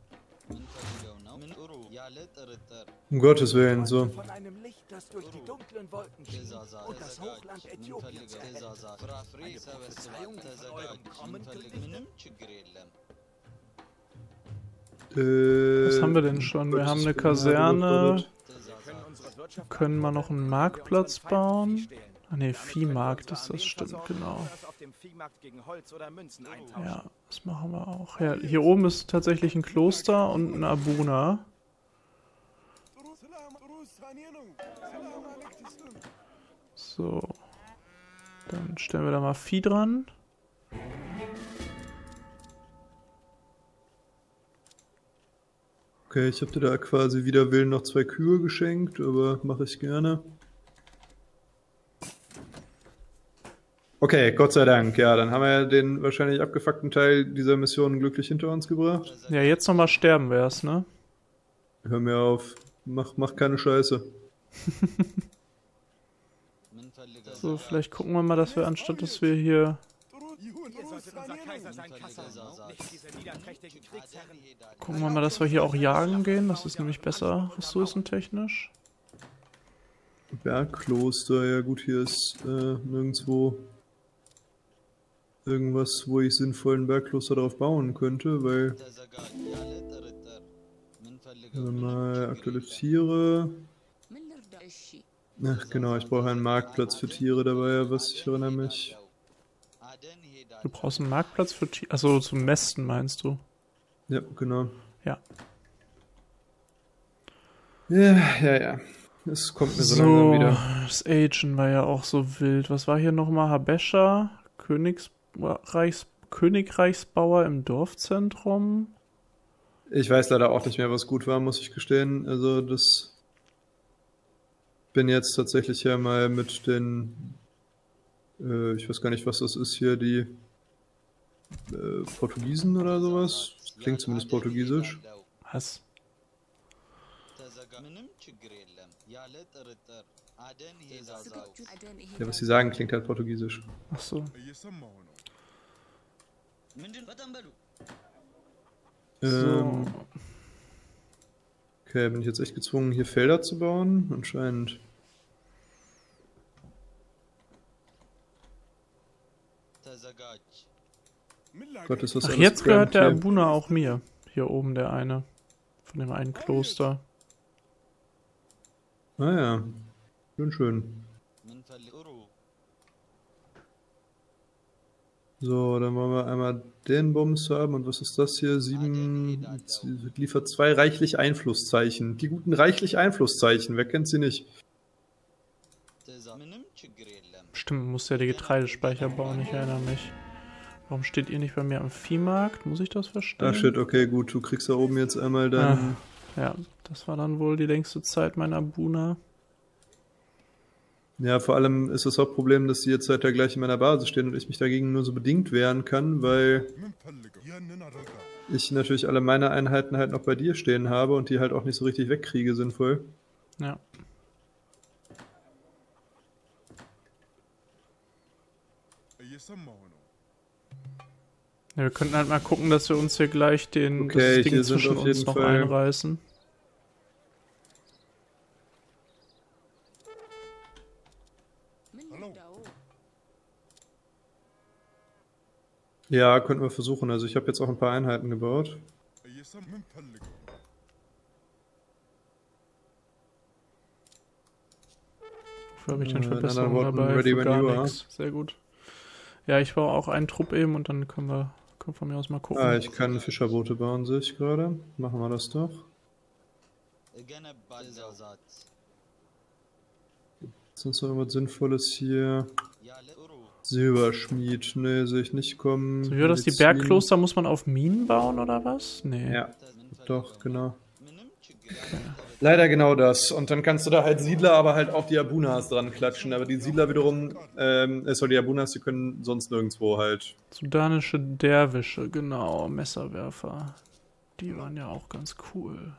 Um Gottes Willen, so. Von einem Licht, das durch die dunklen Wolken schien und das Hochland Äthiopiens erhellt. Eine Prophezeiung von eurem Kommen gerichtet. Äh, Was haben wir denn schon? Wir haben eine Kaserne. Können unsere Wirtschaft Können wir noch einen Marktplatz bauen? Ah ne, Viehmarkt ist das, stimmt, genau. auf dem Viehmarkt gegen Holz oder Münzen eintauschen. Ja, das machen wir auch. Ja, hier oben ist tatsächlich ein Kloster und ein Abuna. So. Dann stellen wir da mal Vieh dran. Okay, ich habe dir da quasi wider Willen noch zwei Kühe geschenkt, aber mache ich gerne. Okay, Gott sei Dank. Ja, dann haben wir ja den wahrscheinlich abgefuckten Teil dieser Mission glücklich hinter uns gebracht. Ja, jetzt nochmal sterben wär's, ne? Hör mir auf. Mach, mach keine Scheiße. So, vielleicht gucken wir mal, dass wir anstatt, dass wir hier... Ihr solltet unser Kaiser sein, Kassel. Nicht diese niederträchtigen Kriegsherren. Gucken wir mal, dass wir hier auch jagen gehen. Das ist nämlich besser ressourcentechnisch. Bergkloster, ja gut, hier ist äh, nirgendwo irgendwas, wo ich sinnvoll ein Bergkloster drauf bauen könnte, weil... Also mal aktuelle Tiere... Ach genau, ich brauche einen Marktplatz für Tiere dabei, ja, was ich erinnere mich. Du brauchst einen Marktplatz für Tiere. Achso, zum Mästen meinst du? Ja, genau. Ja. Ja, ja, ja. Es kommt mir so, So, langsam wieder. das Agen war ja auch so wild. Was war hier nochmal? Habesha, Königsreichs, Königreichsbauer im Dorfzentrum. Ich weiß leider auch nicht mehr, was gut war, muss ich gestehen. Also das... Bin jetzt tatsächlich ja mal mit den... Äh, ich weiß gar nicht, was das ist hier, die... Äh, Portugiesen oder sowas? Das klingt zumindest portugiesisch. Was? Ja, was sie sagen, klingt halt portugiesisch. Achso. Ähm, okay, bin ich jetzt echt gezwungen, hier Felder zu bauen? Anscheinend. Gott, ist das Ach, alles jetzt gehört der cramped hier. Abuna auch mir. Hier oben der eine. Von dem einen Kloster. Ah ja, schön, schön. So, dann wollen wir einmal den Bums haben. Und was ist das hier? Sieben, liefert zwei reichlich Einflusszeichen. Die guten reichlich Einflusszeichen, wer kennt sie nicht? Stimmt, man muss ja die Getreidespeicher bauen, ich erinnere mich. Warum steht ihr nicht bei mir am Viehmarkt? Muss ich das verstehen? Ah shit, okay, gut, du kriegst da oben jetzt einmal dann... Ah, ja, das war dann wohl die längste Zeit meiner Abuna. Ja, vor allem ist das Hauptproblem, dass die jetzt halt da gleich in meiner Basis stehen und ich mich dagegen nur so bedingt wehren kann, weil ich natürlich alle meine Einheiten halt noch bei dir stehen habe und die halt auch nicht so richtig wegkriege, sinnvoll. Ja. Ja, wir könnten halt mal gucken, dass wir uns hier gleich den Okay, das Ding hier sind zwischen auf uns jeden noch Fall- einreißen. Ja, könnten wir versuchen. Also ich habe jetzt auch ein paar Einheiten gebaut. Wofür habe ich denn Äh, in anderen Verbesserungen Worten, dabei? ready Für when gar you are. nichts. Sehr gut. Ja, ich baue auch einen Trupp eben und dann können wir, können wir von mir aus mal gucken. Ah, ich kann Fischerboote bauen, sehe ich gerade. Machen wir das doch. Ist sonst noch irgendwas Sinnvolles hier? Silberschmied, ne, sehe ich nicht kommen. So, wie war das? Die Medizin. Bergkloster muss man auf Minen bauen oder was? Nee. Ja, doch, genau. Leider genau das. Und dann kannst du da halt Siedler, aber halt auch die Abunas dran klatschen. Aber die Siedler wiederum, ähm, es soll die Abunas, die können sonst nirgendwo halt. Sudanische Derwische, genau. Messerwerfer. Die waren ja auch ganz cool.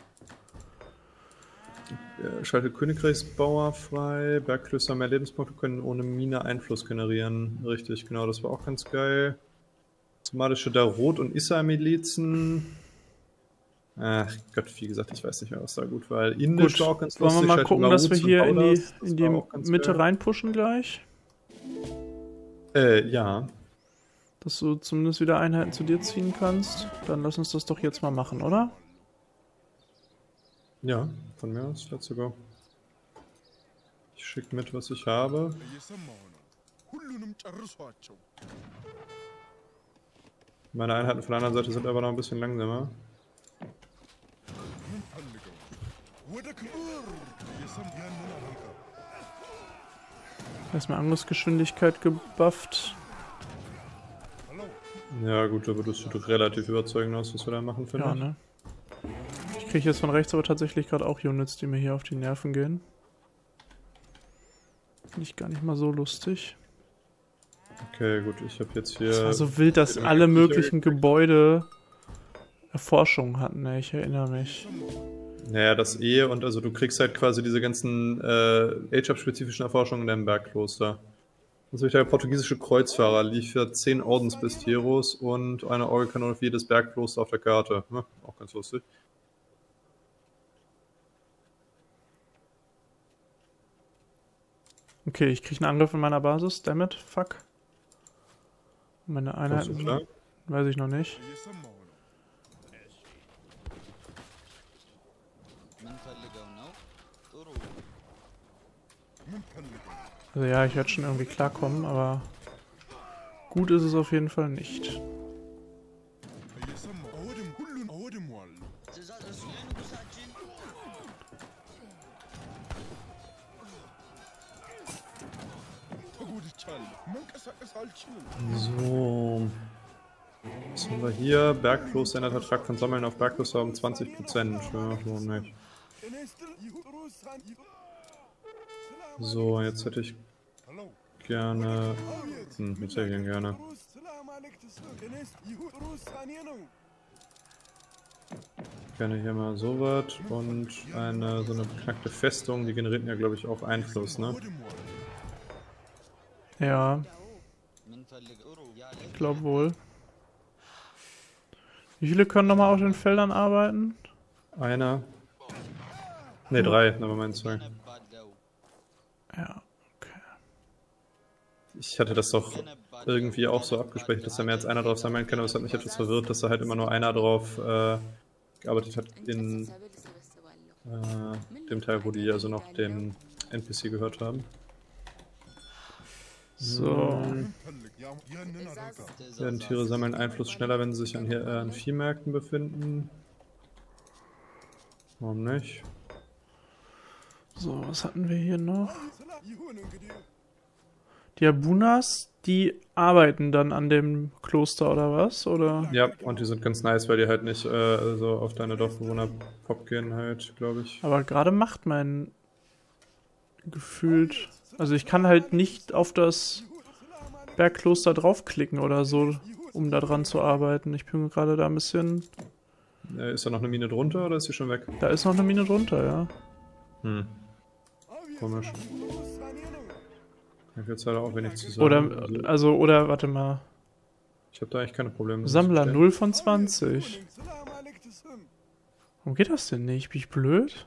Äh, schaltet Königreichsbauer frei. Bergklöster mehr Lebenspunkte können ohne Mine Einfluss generieren. Richtig, genau, das war auch ganz geil. Somalische Darot und Issa-Milizen. Ach Gott, wie gesagt, ich weiß nicht mehr, was da gut war. Indisch Gut, war auch ganz wollen wir lustig. mal Schaltet gucken, dass wir Maruts und hier in die, Paulas. Das in war die auch ganz Mitte geil. reinpushen gleich? Äh, ja. Dass du zumindest wieder Einheiten zu dir ziehen kannst? Dann lass uns das doch jetzt mal machen, oder? Ja, von mir aus, let's go. Ich schicke mit, was ich habe. Meine Einheiten von der anderen Seite sind aber noch ein bisschen langsamer. Erstmal Angriffsgeschwindigkeit gebufft. Ja gut, aber das sieht doch relativ überzeugend aus, was wir da machen, finde Ja, ich. ne? Ich kriege jetzt von rechts aber tatsächlich gerade auch Units, die mir hier auf die Nerven gehen. Finde ich gar nicht mal so lustig. Okay, gut, ich habe jetzt hier... Es war so wild, dass wieder alle sicher möglichen gekriegt. Gebäude Erforschungen hatten, ne? Ich erinnere mich. Naja, das eh und also du kriegst halt quasi diese ganzen äh, Age-Up-spezifischen Erforschungen in deinem Bergkloster. Also der portugiesische Kreuzfahrer liefert zehn Ordensbestieros und eine Orgelkanone für jedes Bergkloster auf der Karte. Ja, auch ganz lustig. Okay, ich kriege einen Angriff in meiner Basis. Dammit, fuck. Meine Kommst du Einheiten, klar? weiß ich noch nicht. Also ja, ich werde schon irgendwie klarkommen, aber gut ist es auf jeden Fall nicht. So. Was haben wir hier? Bergkloster ändert Vertrag von Sammeln auf Bergkloster um zwanzig Prozent. Ja, warum nicht? So, jetzt hätte ich gerne... Hm, jetzt hätte ich ihn gerne. Gerne hier mal sowas und eine so eine beknackte Festung, die generieren ja glaube ich auch Einfluss, ne? Ja, ich glaube wohl. Wie viele können nochmal auf den Feldern arbeiten? Einer. Ne, drei. Na, Moment, sorry. Ja, okay. Ich hatte das doch irgendwie auch so abgespeichert, dass da mehr als einer drauf sammeln kann, aber es hat mich etwas verwirrt, dass da halt immer nur einer drauf äh, gearbeitet hat in äh, dem Teil, wo die also noch den N P C gehört haben. So. Werden Tiere sammeln Einfluss schneller, wenn sie sich an, hier, äh, an Viehmärkten befinden? Warum nicht? So, was hatten wir hier noch? Die Abunas, die arbeiten dann an dem Kloster oder was? Oder? Ja, und die sind ganz nice, weil die halt nicht äh, so auf deine Dorfbewohner Pop gehen halt, glaube ich. Aber gerade macht mein gefühlt... Also ich kann halt nicht auf das Bergkloster draufklicken oder so, um da dran zu arbeiten. Ich bin gerade da ein bisschen... Äh, ist da noch eine Mine drunter oder ist sie schon weg? Da ist noch eine Mine drunter, ja. Hm. Komisch. Ich jetzt leider auch wenig zu sagen. Oder, also, oder, warte mal. Ich habe da eigentlich keine Probleme. Sammler null von zwanzig. Warum geht das denn nicht? Bin ich blöd?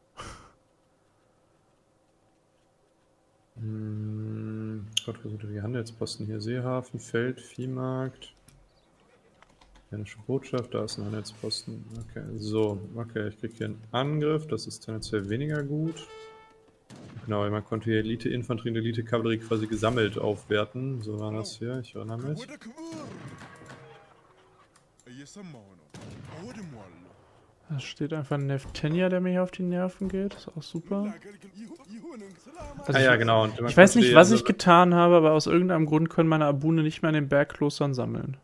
Hm, Gott, wo sind die Handelsposten hier? Seehafen, Feld, Viehmarkt. Dänische Botschaft, da ist ein Handelsposten. Okay, so, okay, ich kriege hier einen Angriff, das ist tendenziell weniger gut. Genau, man konnte hier Elite-Infanterie und Elite-Kavallerie quasi gesammelt aufwerten. So war das hier, ich erinnere mich. Da steht einfach ein Neftenia, der mir hier auf die Nerven geht. Ist auch super. Also ah ja, ich, genau. Und ich weiß nicht, was ich getan habe, aber aus irgendeinem Grund können meine Abune nicht mehr in den Bergklostern sammeln.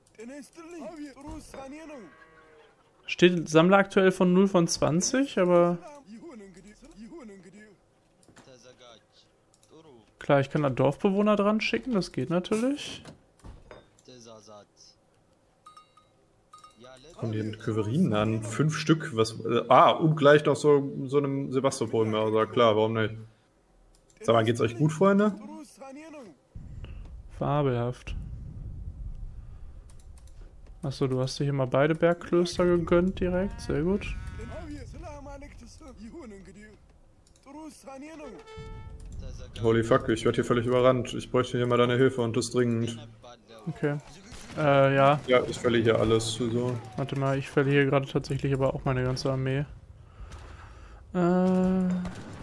Steht Sammler aktuell von null von zwanzig, aber... Klar, ich kann da Dorfbewohner dran schicken, das geht natürlich. Kommen die mit Kyverinen an? Fünf Stück, was... Äh, ah, und gleich noch so, so einem Sebastopol-Mörser, klar, warum nicht? Sag mal, geht's euch gut, Freunde? Fabelhaft. Achso, du hast dir hier mal beide Bergklöster gegönnt direkt, sehr gut. Holy fuck, ich werde hier völlig überrannt. Ich bräuchte hier mal deine Hilfe und das dringend. Okay. Äh, ja. Ja, ich verliere hier alles. So. Warte mal, ich verliere gerade tatsächlich aber auch meine ganze Armee. Äh...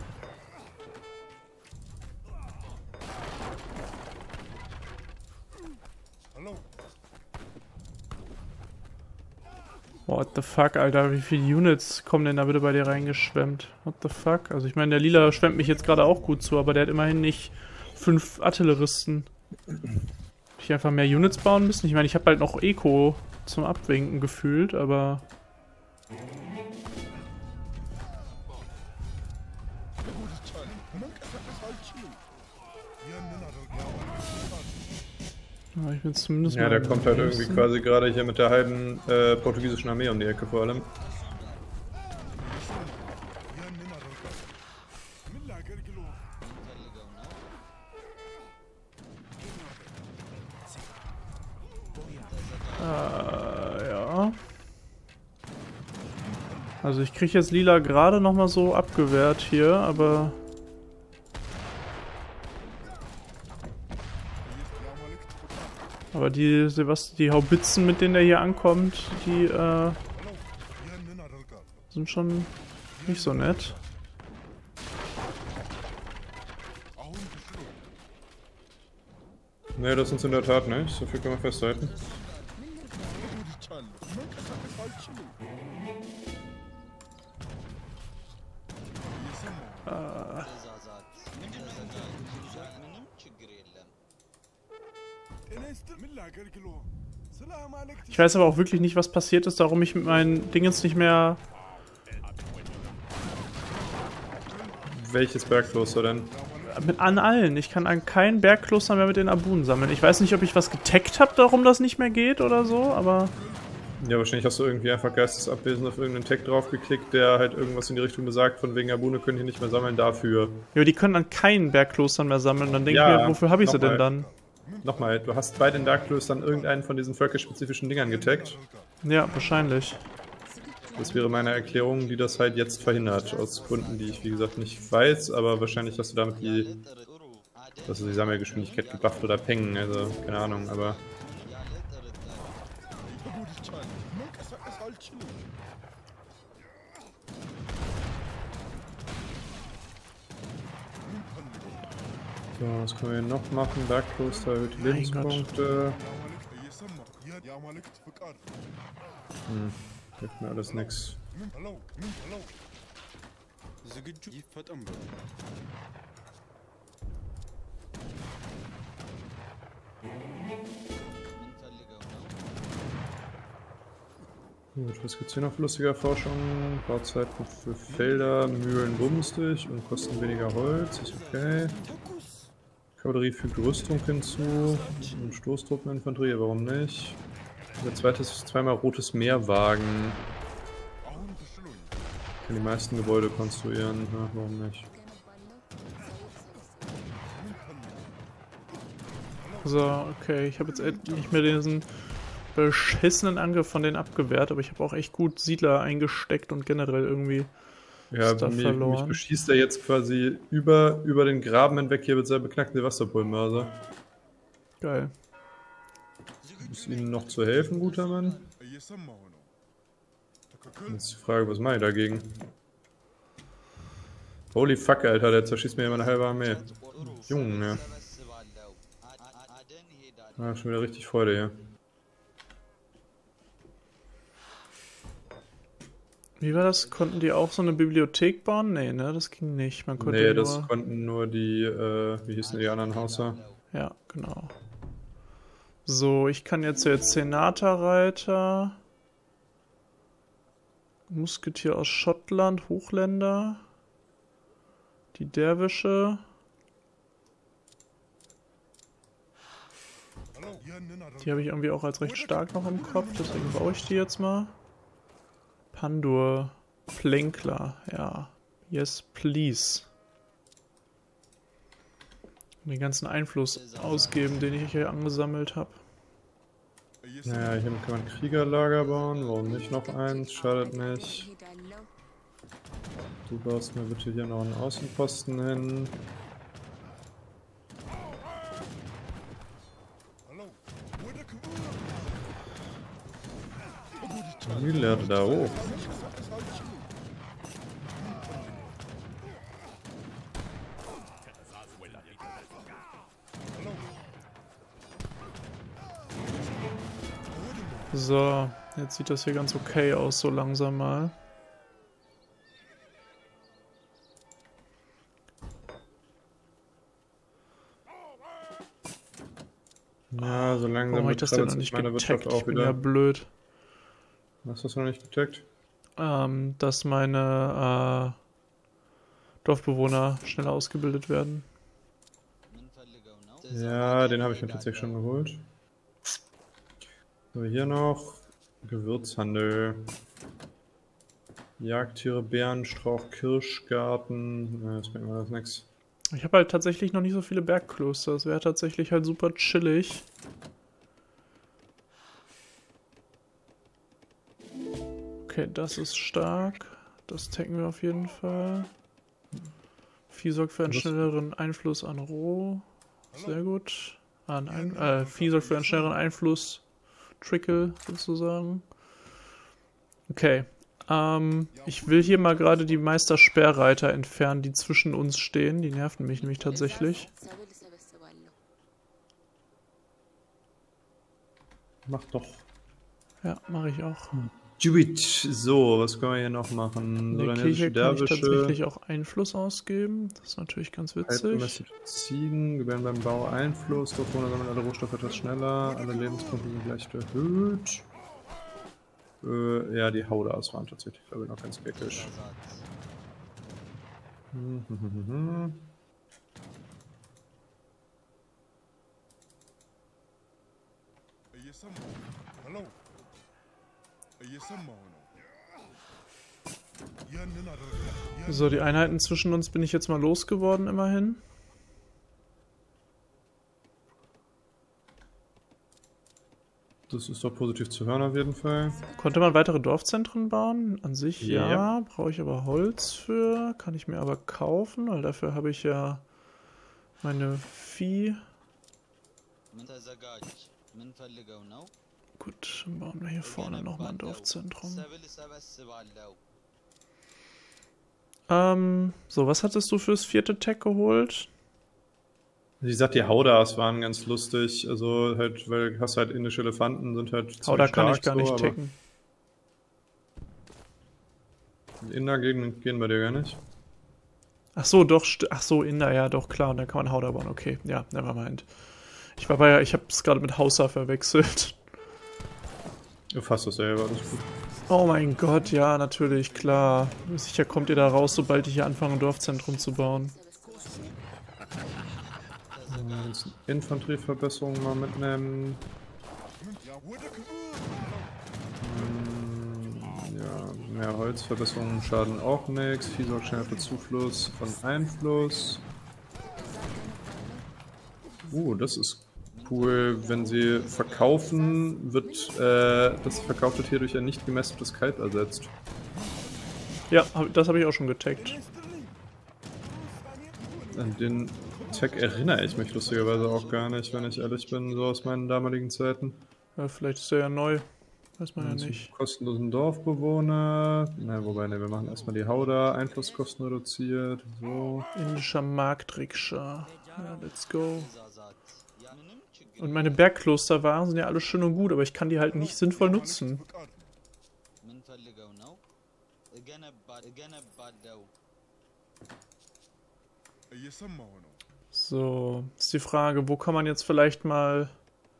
What the fuck, Alter, wie viele Units kommen denn da bitte bei dir reingeschwemmt? What the fuck? Also ich meine, der Lila schwemmt mich jetzt gerade auch gut zu, aber der hat immerhin nicht fünf Artilleristen. Hätte ich einfach mehr Units bauen müssen? Ich meine, ich habe halt noch Eco zum Abwinken gefühlt, aber... Ja, ich bin zumindest ja, mal der kommt halt irgendwie quasi gerade hier mit der halben äh, portugiesischen Armee um die Ecke vor allem. Äh, ja. Also ich kriege jetzt Lila gerade nochmal so abgewehrt hier, aber... Aber die, was, die Haubitzen, mit denen der hier ankommt, die äh, sind schon nicht so nett. Ne, das sind in der Tat nicht. So viel können wir festhalten. Äh. Ich weiß aber auch wirklich nicht, was passiert ist, darum ich mit meinen Dingens nicht mehr... Welches Bergkloster denn? Mit an allen. Ich kann an keinen Bergkloster mehr mit den Abunen sammeln. Ich weiß nicht, ob ich was getaggt habe, darum das nicht mehr geht oder so, aber... Ja, wahrscheinlich hast du irgendwie einfach geistesabwesend auf irgendeinen Tag draufgeklickt, der halt irgendwas in die Richtung besagt, von wegen Abune können hier nicht mehr sammeln, dafür. Ja, aber die können an keinen Bergklostern mehr sammeln. Dann denke Ja, ich mir, wofür habe ich sie denn mal. dann? nochmal, du hast bei den Darkklöstern irgendeinen von diesen völkerspezifischen Dingern getaggt. Ja, wahrscheinlich. Das wäre meine Erklärung, die das halt jetzt verhindert. Aus Gründen, die ich wie gesagt nicht weiß, aber wahrscheinlich hast du damit die, dass du die Sammelgeschwindigkeit gebufft oder pengen, also keine Ahnung, aber... So, was können wir hier noch machen? Darkkloster erhöht die Lebenspunkte. Hm, hilft mir alles nix. Gut, was gibt's hier noch für lustige Erforschung? Bauzeiten für Felder, Mühlen günstig und kosten weniger Holz, ist okay. Kavallerie fügt Rüstung hinzu und Stoßtruppeninfanterie, warum nicht? Der zweite ist zweimal rotes Meerwagen. Kann die meisten Gebäude konstruieren, ja, warum nicht? So, okay, ich habe jetzt nicht mehr diesen beschissenen Angriff von denen abgewehrt, aber ich habe auch echt gut Siedler eingesteckt und generell irgendwie ja, Stuff mich, verloren. mich beschießt er jetzt quasi über, über den Graben hinweg hier mit seinem beknackten Wasserpulmörser. Geil. Ist Ihnen noch zu helfen, guter Mann? Jetzt ist die Frage, was mache ich dagegen? Holy fuck, Alter, der zerschießt mir immer eine halbe Armee. Junge. Ah, schon wieder richtig Freude hier. Wie war das? Konnten die auch so eine Bibliothek bauen? Nee, ne? Das ging nicht. Man konnte nee, nur... das konnten nur die, äh, wie hießen die anderen Hauser? Ja, genau. So, ich kann jetzt jetzt Senatorreiter, Musketier aus Schottland, Hochländer, die Derwische. Die habe ich irgendwie auch als recht stark noch im Kopf, deswegen baue ich die jetzt mal. Pandur, Plänkler, ja. Yes, please. Den ganzen Einfluss ausgeben, den ich hier angesammelt habe. Naja, hier kann man Kriegerlager bauen, warum nicht noch eins, schadet nicht. Du baust mir bitte hier noch einen Außenposten hin. Wie lehrt da hoch? So, jetzt sieht das hier ganz okay aus, so langsam mal. Ja, so langsam Warum habe ich das denn noch nicht meine getaggt? Wirtschaft auch Ich bin wieder. ja blöd. Hast du das noch nicht getaggt? Ähm, dass meine äh, Dorfbewohner schneller ausgebildet werden. Ja, den habe ich mir tatsächlich schon geholt. So, hier noch Gewürzhandel. Jagdtiere, Bärenstrauch, Kirschgarten. Ja, das bringt mir das nix. Ich habe halt tatsächlich noch nicht so viele Bergklöster. Das wäre tatsächlich halt super chillig. Okay, das ist stark. Das tacken wir auf jeden Fall. Vieh sorgt für einen schnelleren Einfluss an Roh. Sehr gut. An ein, äh, Vieh sorgt für einen schnelleren Einfluss. Trickle, sozusagen. Okay. Ähm, ich will hier mal gerade die Meistersperrreiter entfernen, die zwischen uns stehen. Die nerven mich nämlich tatsächlich. Mach doch. Ja, mache ich auch. Jubit. So, was können wir hier noch machen? In der Kirche kann ich tatsächlich auch Einfluss ausgeben. Das ist natürlich ganz witzig. Ziegen, gewähren beim Bau Einfluss. Dorfbewohner sammeln alle Rohstoffe etwas schneller. Alle Lebenspunkte sind leicht erhöht. Äh, ja, die Haudas waren tatsächlich, glaube ich, noch ganz geckisch. Hm, hm, hm, hm. So, die Einheiten zwischen uns bin ich jetzt mal losgeworden, immerhin. Das ist doch positiv zu hören auf jeden Fall. Konnte man weitere Dorfzentren bauen? An sich ja, Ja. brauche ich aber Holz für, kann ich mir aber kaufen, weil dafür habe ich ja meine Vieh. Gut, dann bauen wir hier vorne nochmal ein Dorfzentrum. Ähm, so, was hattest du fürs vierte Tech geholt? Wie gesagt, die Haudas waren ganz lustig. Also halt, weil du hast halt indische Elefanten, sind halt ziemlich Hauda kann ich stark gar so, nicht aber tacken. Inder gegen gehen bei dir gar nicht. Ach so, doch, st- ach so, Inder, ja, doch, klar, und dann kann man Hauda bauen, okay, ja, nevermind. Ich war bei, ich habe es gerade mit Hausa verwechselt. Du fasst das selber, alles gut. Oh mein Gott, ja, natürlich, klar. Sicher kommt ihr da raus, sobald ich hier anfange, ein Dorfzentrum zu bauen. Jetzt Infanterieverbesserungen mal mitnehmen. Hm, ja, mehr Holzverbesserungen schaden auch nichts. Vieh sorgt schnell für Zufluss von Einfluss. Uh, das ist cool. Wenn sie verkaufen, wird äh, das verkaufte Tier durch ein nicht gemästetes Kalb ersetzt. Ja, hab- das habe ich auch schon getaggt. An den Tag erinnere ich mich lustigerweise auch gar nicht, wenn ich ehrlich bin, so aus meinen damaligen Zeiten. Ja, vielleicht ist der ja neu. Weiß man ja Also nicht. kostenlosen Dorfbewohner. Na, wobei, ne, wir machen erstmal die Hauda. Einflusskosten reduziert. So. Indischer Marktrikscha. Ja, let's go. Und meine Bergklosterwaren sind ja alle schön und gut, aber ich kann die halt nicht sinnvoll nutzen. So, ist die Frage, wo kann man jetzt vielleicht mal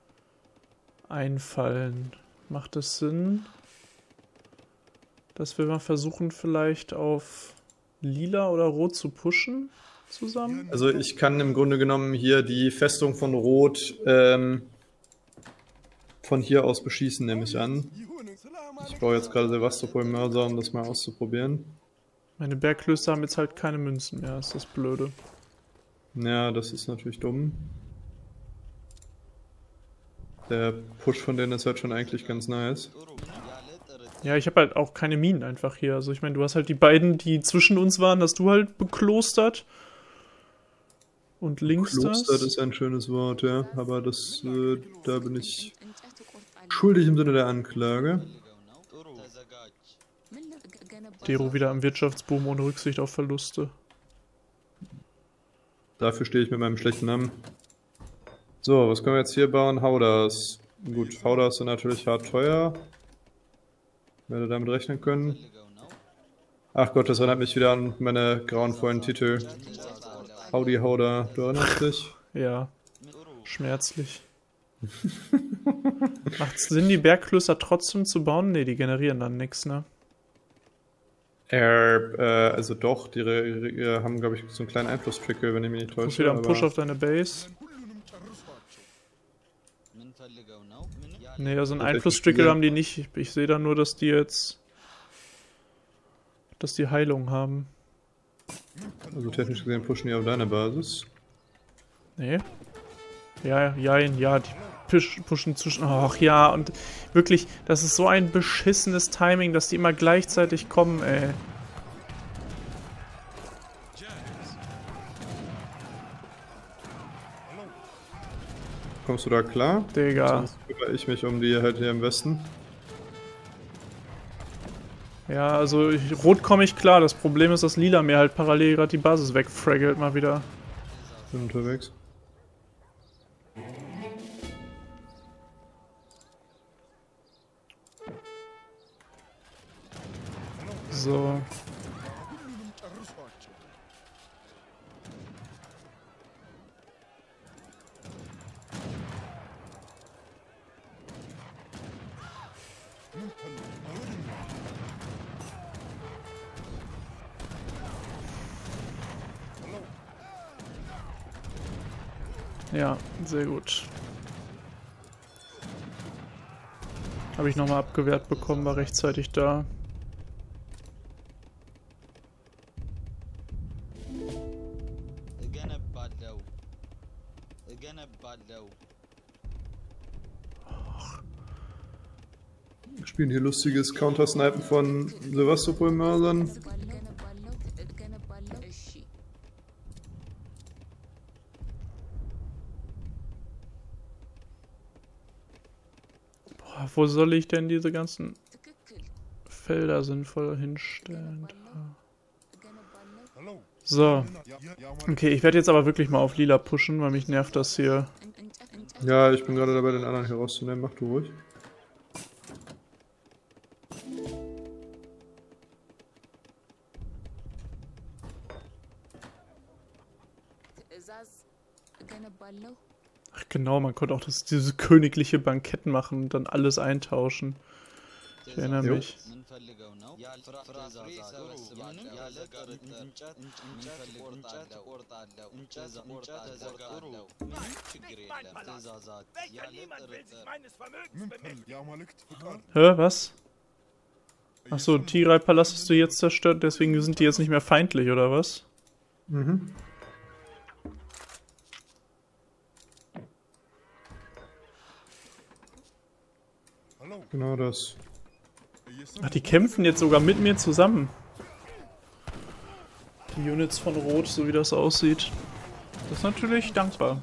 einfallen? Macht es Sinn, dass wir mal versuchen, vielleicht auf lila oder rot zu pushen zusammen? Also ich kann im Grunde genommen hier die Festung von Rot ähm, von hier aus beschießen, nehme ich an. Ich baue jetzt gerade Sevastopol-Mörser, um das mal auszuprobieren. Meine Bergklöster haben jetzt halt keine Münzen mehr, ist das blöde. Ja, das ist natürlich dumm. Der Push von denen ist halt schon eigentlich ganz nice. Ja, ich habe halt auch keine Minen einfach hier. Also ich meine, du hast halt die beiden, die zwischen uns waren, hast du halt beklostert. Und links Klostert das. ist ein schönes Wort, ja. Aber das, äh, da bin ich schuldig im Sinne der Anklage. Dero wieder am Wirtschaftsboom ohne Rücksicht auf Verluste. Dafür stehe ich mit meinem schlechten Namen. So, was können wir jetzt hier bauen? Haudas. Gut, Haudas sind natürlich hart teuer. Werde damit rechnen können. Ach Gott, das erinnert mich wieder an meine grauenvollen Titel. Howdy Hauda, du erinnerst dich? Ja, schmerzlich. Macht es Sinn, die Bergklöster trotzdem zu bauen? Ne, die generieren dann nichts, ne? Er, äh, also doch, die re re haben, glaube ich, so einen kleinen Einflusstrickle, wenn ich mich nicht Du hast täusche. wieder einen Push aber auf deine Base. Ne, also einen Tatsächlich Einflusstrickel ja. haben die nicht. Ich, ich sehe da nur, dass die jetzt... dass die Heilung haben. Also technisch gesehen pushen die auf deine Basis. Nee. Ja, ja, ja, die push, pushen zwischen. Ach ja, und wirklich, das ist so ein beschissenes Timing, dass die immer gleichzeitig kommen, ey. Kommst du da klar? Digga. Sonst kümmere ich mich um die halt hier im Westen. Ja, also ich, rot komme ich klar. Das Problem ist, dass lila mir halt parallel gerade die Basis wegfraggelt mal wieder. Bin unterwegs. So. Ja, sehr gut. Habe ich nochmal abgewehrt bekommen, war rechtzeitig da. Spielen hier lustiges Counter-Snipen von Sevastopol-Mörsern. Boah, wo soll ich denn diese ganzen Felder sinnvoll hinstellen? So. Okay, ich werde jetzt aber wirklich mal auf lila pushen, weil mich nervt das hier. Ja, ich bin gerade dabei, den anderen hier rauszunehmen. Mach du ruhig. Ach genau, man konnte auch das, dieses königliche Bankett machen und dann alles eintauschen. Ich erinnere Jo. mich. Hä, was? Achso, Tigray-Palast hast du jetzt zerstört, deswegen sind die jetzt nicht mehr feindlich, oder was? Mhm. Genau das. Ach, die kämpfen jetzt sogar mit mir zusammen. Die Units von Rot, so wie das aussieht. Das ist natürlich dankbar.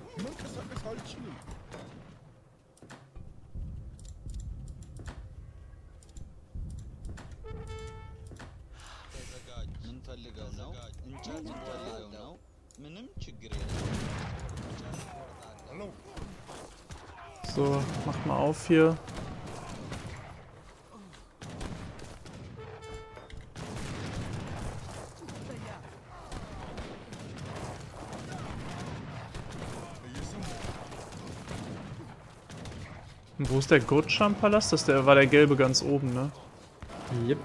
So, mach mal auf hier. Und wo ist der Gotscham-Palast? Das der, war der gelbe ganz oben, ne? Yep.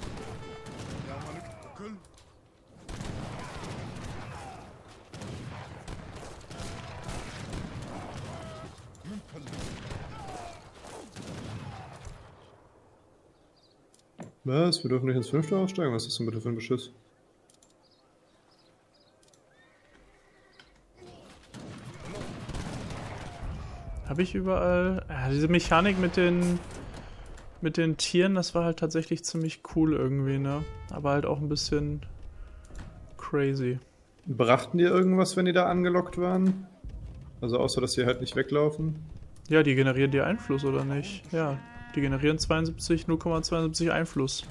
Was? Wir dürfen nicht ins fünfte aussteigen? Was ist das denn bitte für ein Beschiss? Habe ich überall... Ja, diese Mechanik mit den... mit den Tieren, das war halt tatsächlich ziemlich cool irgendwie, ne? Aber halt auch ein bisschen... crazy. Brachten die irgendwas, wenn die da angelockt waren? Also außer, dass sie halt nicht weglaufen? Ja, die generieren dir Einfluss, oder nicht? Ja, die generieren zweiundsiebzig, null Komma zweiundsiebzig Einfluss.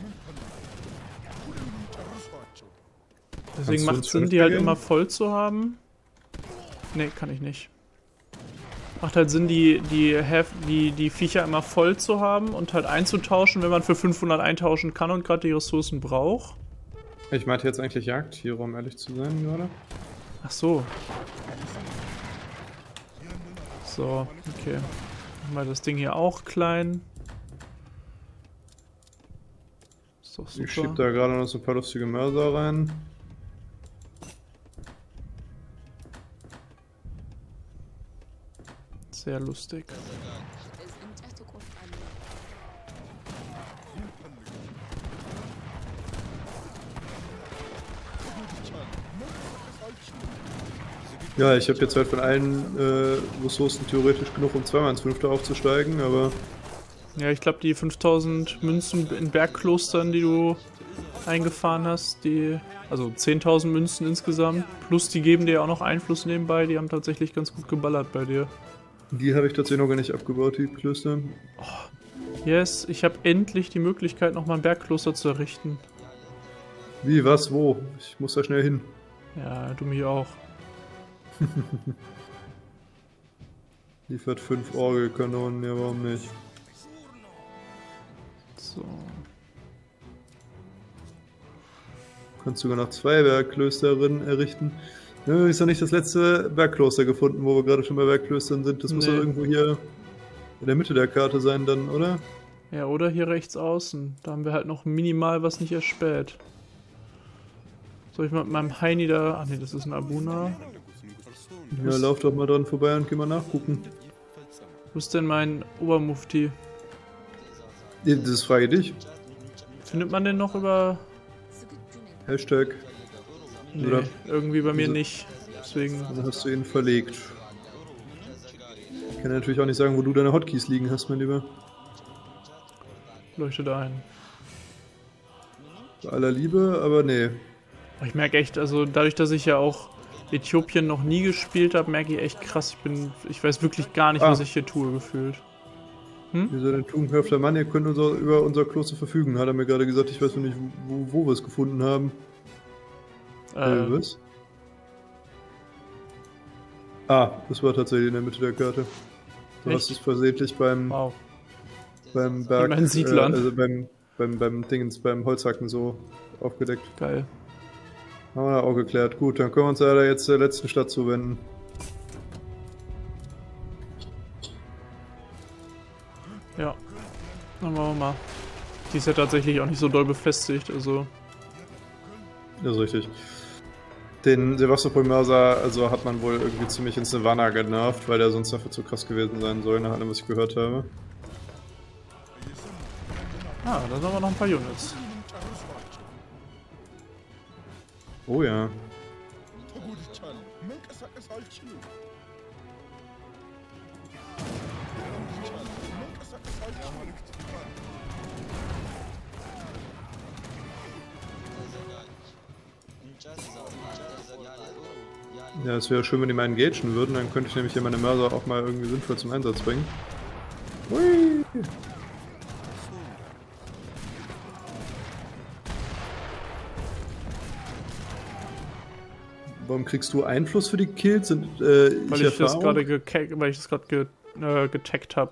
Deswegen macht es Sinn, die halt immer voll zu haben. Ne, kann ich nicht. Macht halt Sinn, die, die, die, die Viecher immer voll zu haben und halt einzutauschen, wenn man für fünfhundert eintauschen kann und gerade die Ressourcen braucht. Ich meinte jetzt eigentlich Jagdtiere, um ehrlich zu sein, gerade. Ach so. So, okay. Machen wir das Ding hier auch klein. Ist doch super. Ich schieb da gerade noch so ein paar lustige Mörser rein. Sehr lustig. Ja, ich habe jetzt halt von allen äh, Ressourcen theoretisch genug, um zweimal ins fünfte aufzusteigen, aber... Ja, ich glaube die fünftausend Münzen in Bergklostern, die du eingefahren hast, die... Also zehntausend Münzen insgesamt, plus die geben dir auch noch Einfluss nebenbei, die haben tatsächlich ganz gut geballert bei dir. Die habe ich tatsächlich noch gar nicht abgebaut, die Klöster. Oh, yes, ich habe endlich die Möglichkeit, nochmal ein Bergkloster zu errichten. Wie, was, wo? Ich muss da schnell hin. Ja, du mich auch. Liefert fünf Orgelkanonen, ja warum nicht? So. Kannst sogar noch zwei Bergklösterinnen errichten. Ja, ist doch nicht das letzte Bergkloster gefunden, wo wir gerade schon bei Bergklöstern sind. Das muss Nee. doch irgendwo hier in der Mitte der Karte sein dann, oder? Ja, oder hier rechts außen. Da haben wir halt noch minimal was nicht erspäht. Soll ich mal mit meinem Heini da... Ach nee, das ist ein Abuna. Ja, lauf doch mal dran vorbei und geh mal nachgucken. Wo ist denn mein Obermufti? Das frage ich dich. Findet man den noch über... Hashtag. Nee, Oder? irgendwie bei mir Also- nicht. Deswegen... Dann hast du ihn verlegt. Ich kann natürlich auch nicht sagen, wo du deine Hotkeys liegen hast, mein Lieber. leuchtet ein. Bei aller Liebe, aber nee. Ich merke echt, also dadurch, dass ich ja auch Äthiopien noch nie gespielt habe, merke ich echt krass, ich bin, ich weiß wirklich gar nicht, Ah. was ich hier tue, gefühlt. Hm? Ihr seid ein tugendhafter Mann, ihr könnt unser, über unser Kloster verfügen, hat er mir gerade gesagt. Ich weiß noch nicht, wo, wo wir es gefunden haben. Äh, Äh, was? Ah, das war tatsächlich in der Mitte der Karte. Du Echt? hast es versehentlich beim, wow. beim Berg, meinen Siedlern. Äh, also beim, beim, beim Dingens, beim Holzhacken so aufgedeckt. Geil. Haben wir auch geklärt. Gut, dann können wir uns leider jetzt der letzten Stadt zuwenden. Ja. Dann machen wir mal. Die ist ja tatsächlich auch nicht so doll befestigt, also. Das ist richtig. Den Sevastopol Mörser, also hat man wohl irgendwie ziemlich ins Nirvana genervt, weil der sonst dafür zu krass gewesen sein soll, nach allem, was ich gehört habe. Ah, da haben wir noch ein paar Units. Oh ja. Ja, es wäre schön, wenn die mal engagen würden, dann könnte ich nämlich hier meine Mörser auch mal irgendwie sinnvoll zum Einsatz bringen. Hui! Warum kriegst du Einfluss für die Kills? Sind, äh, Weil ich, das gerade ge weil ich das gerade ge äh, getaggt habe.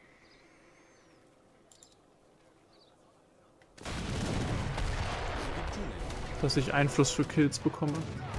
Dass ich Einfluss für Kills bekomme.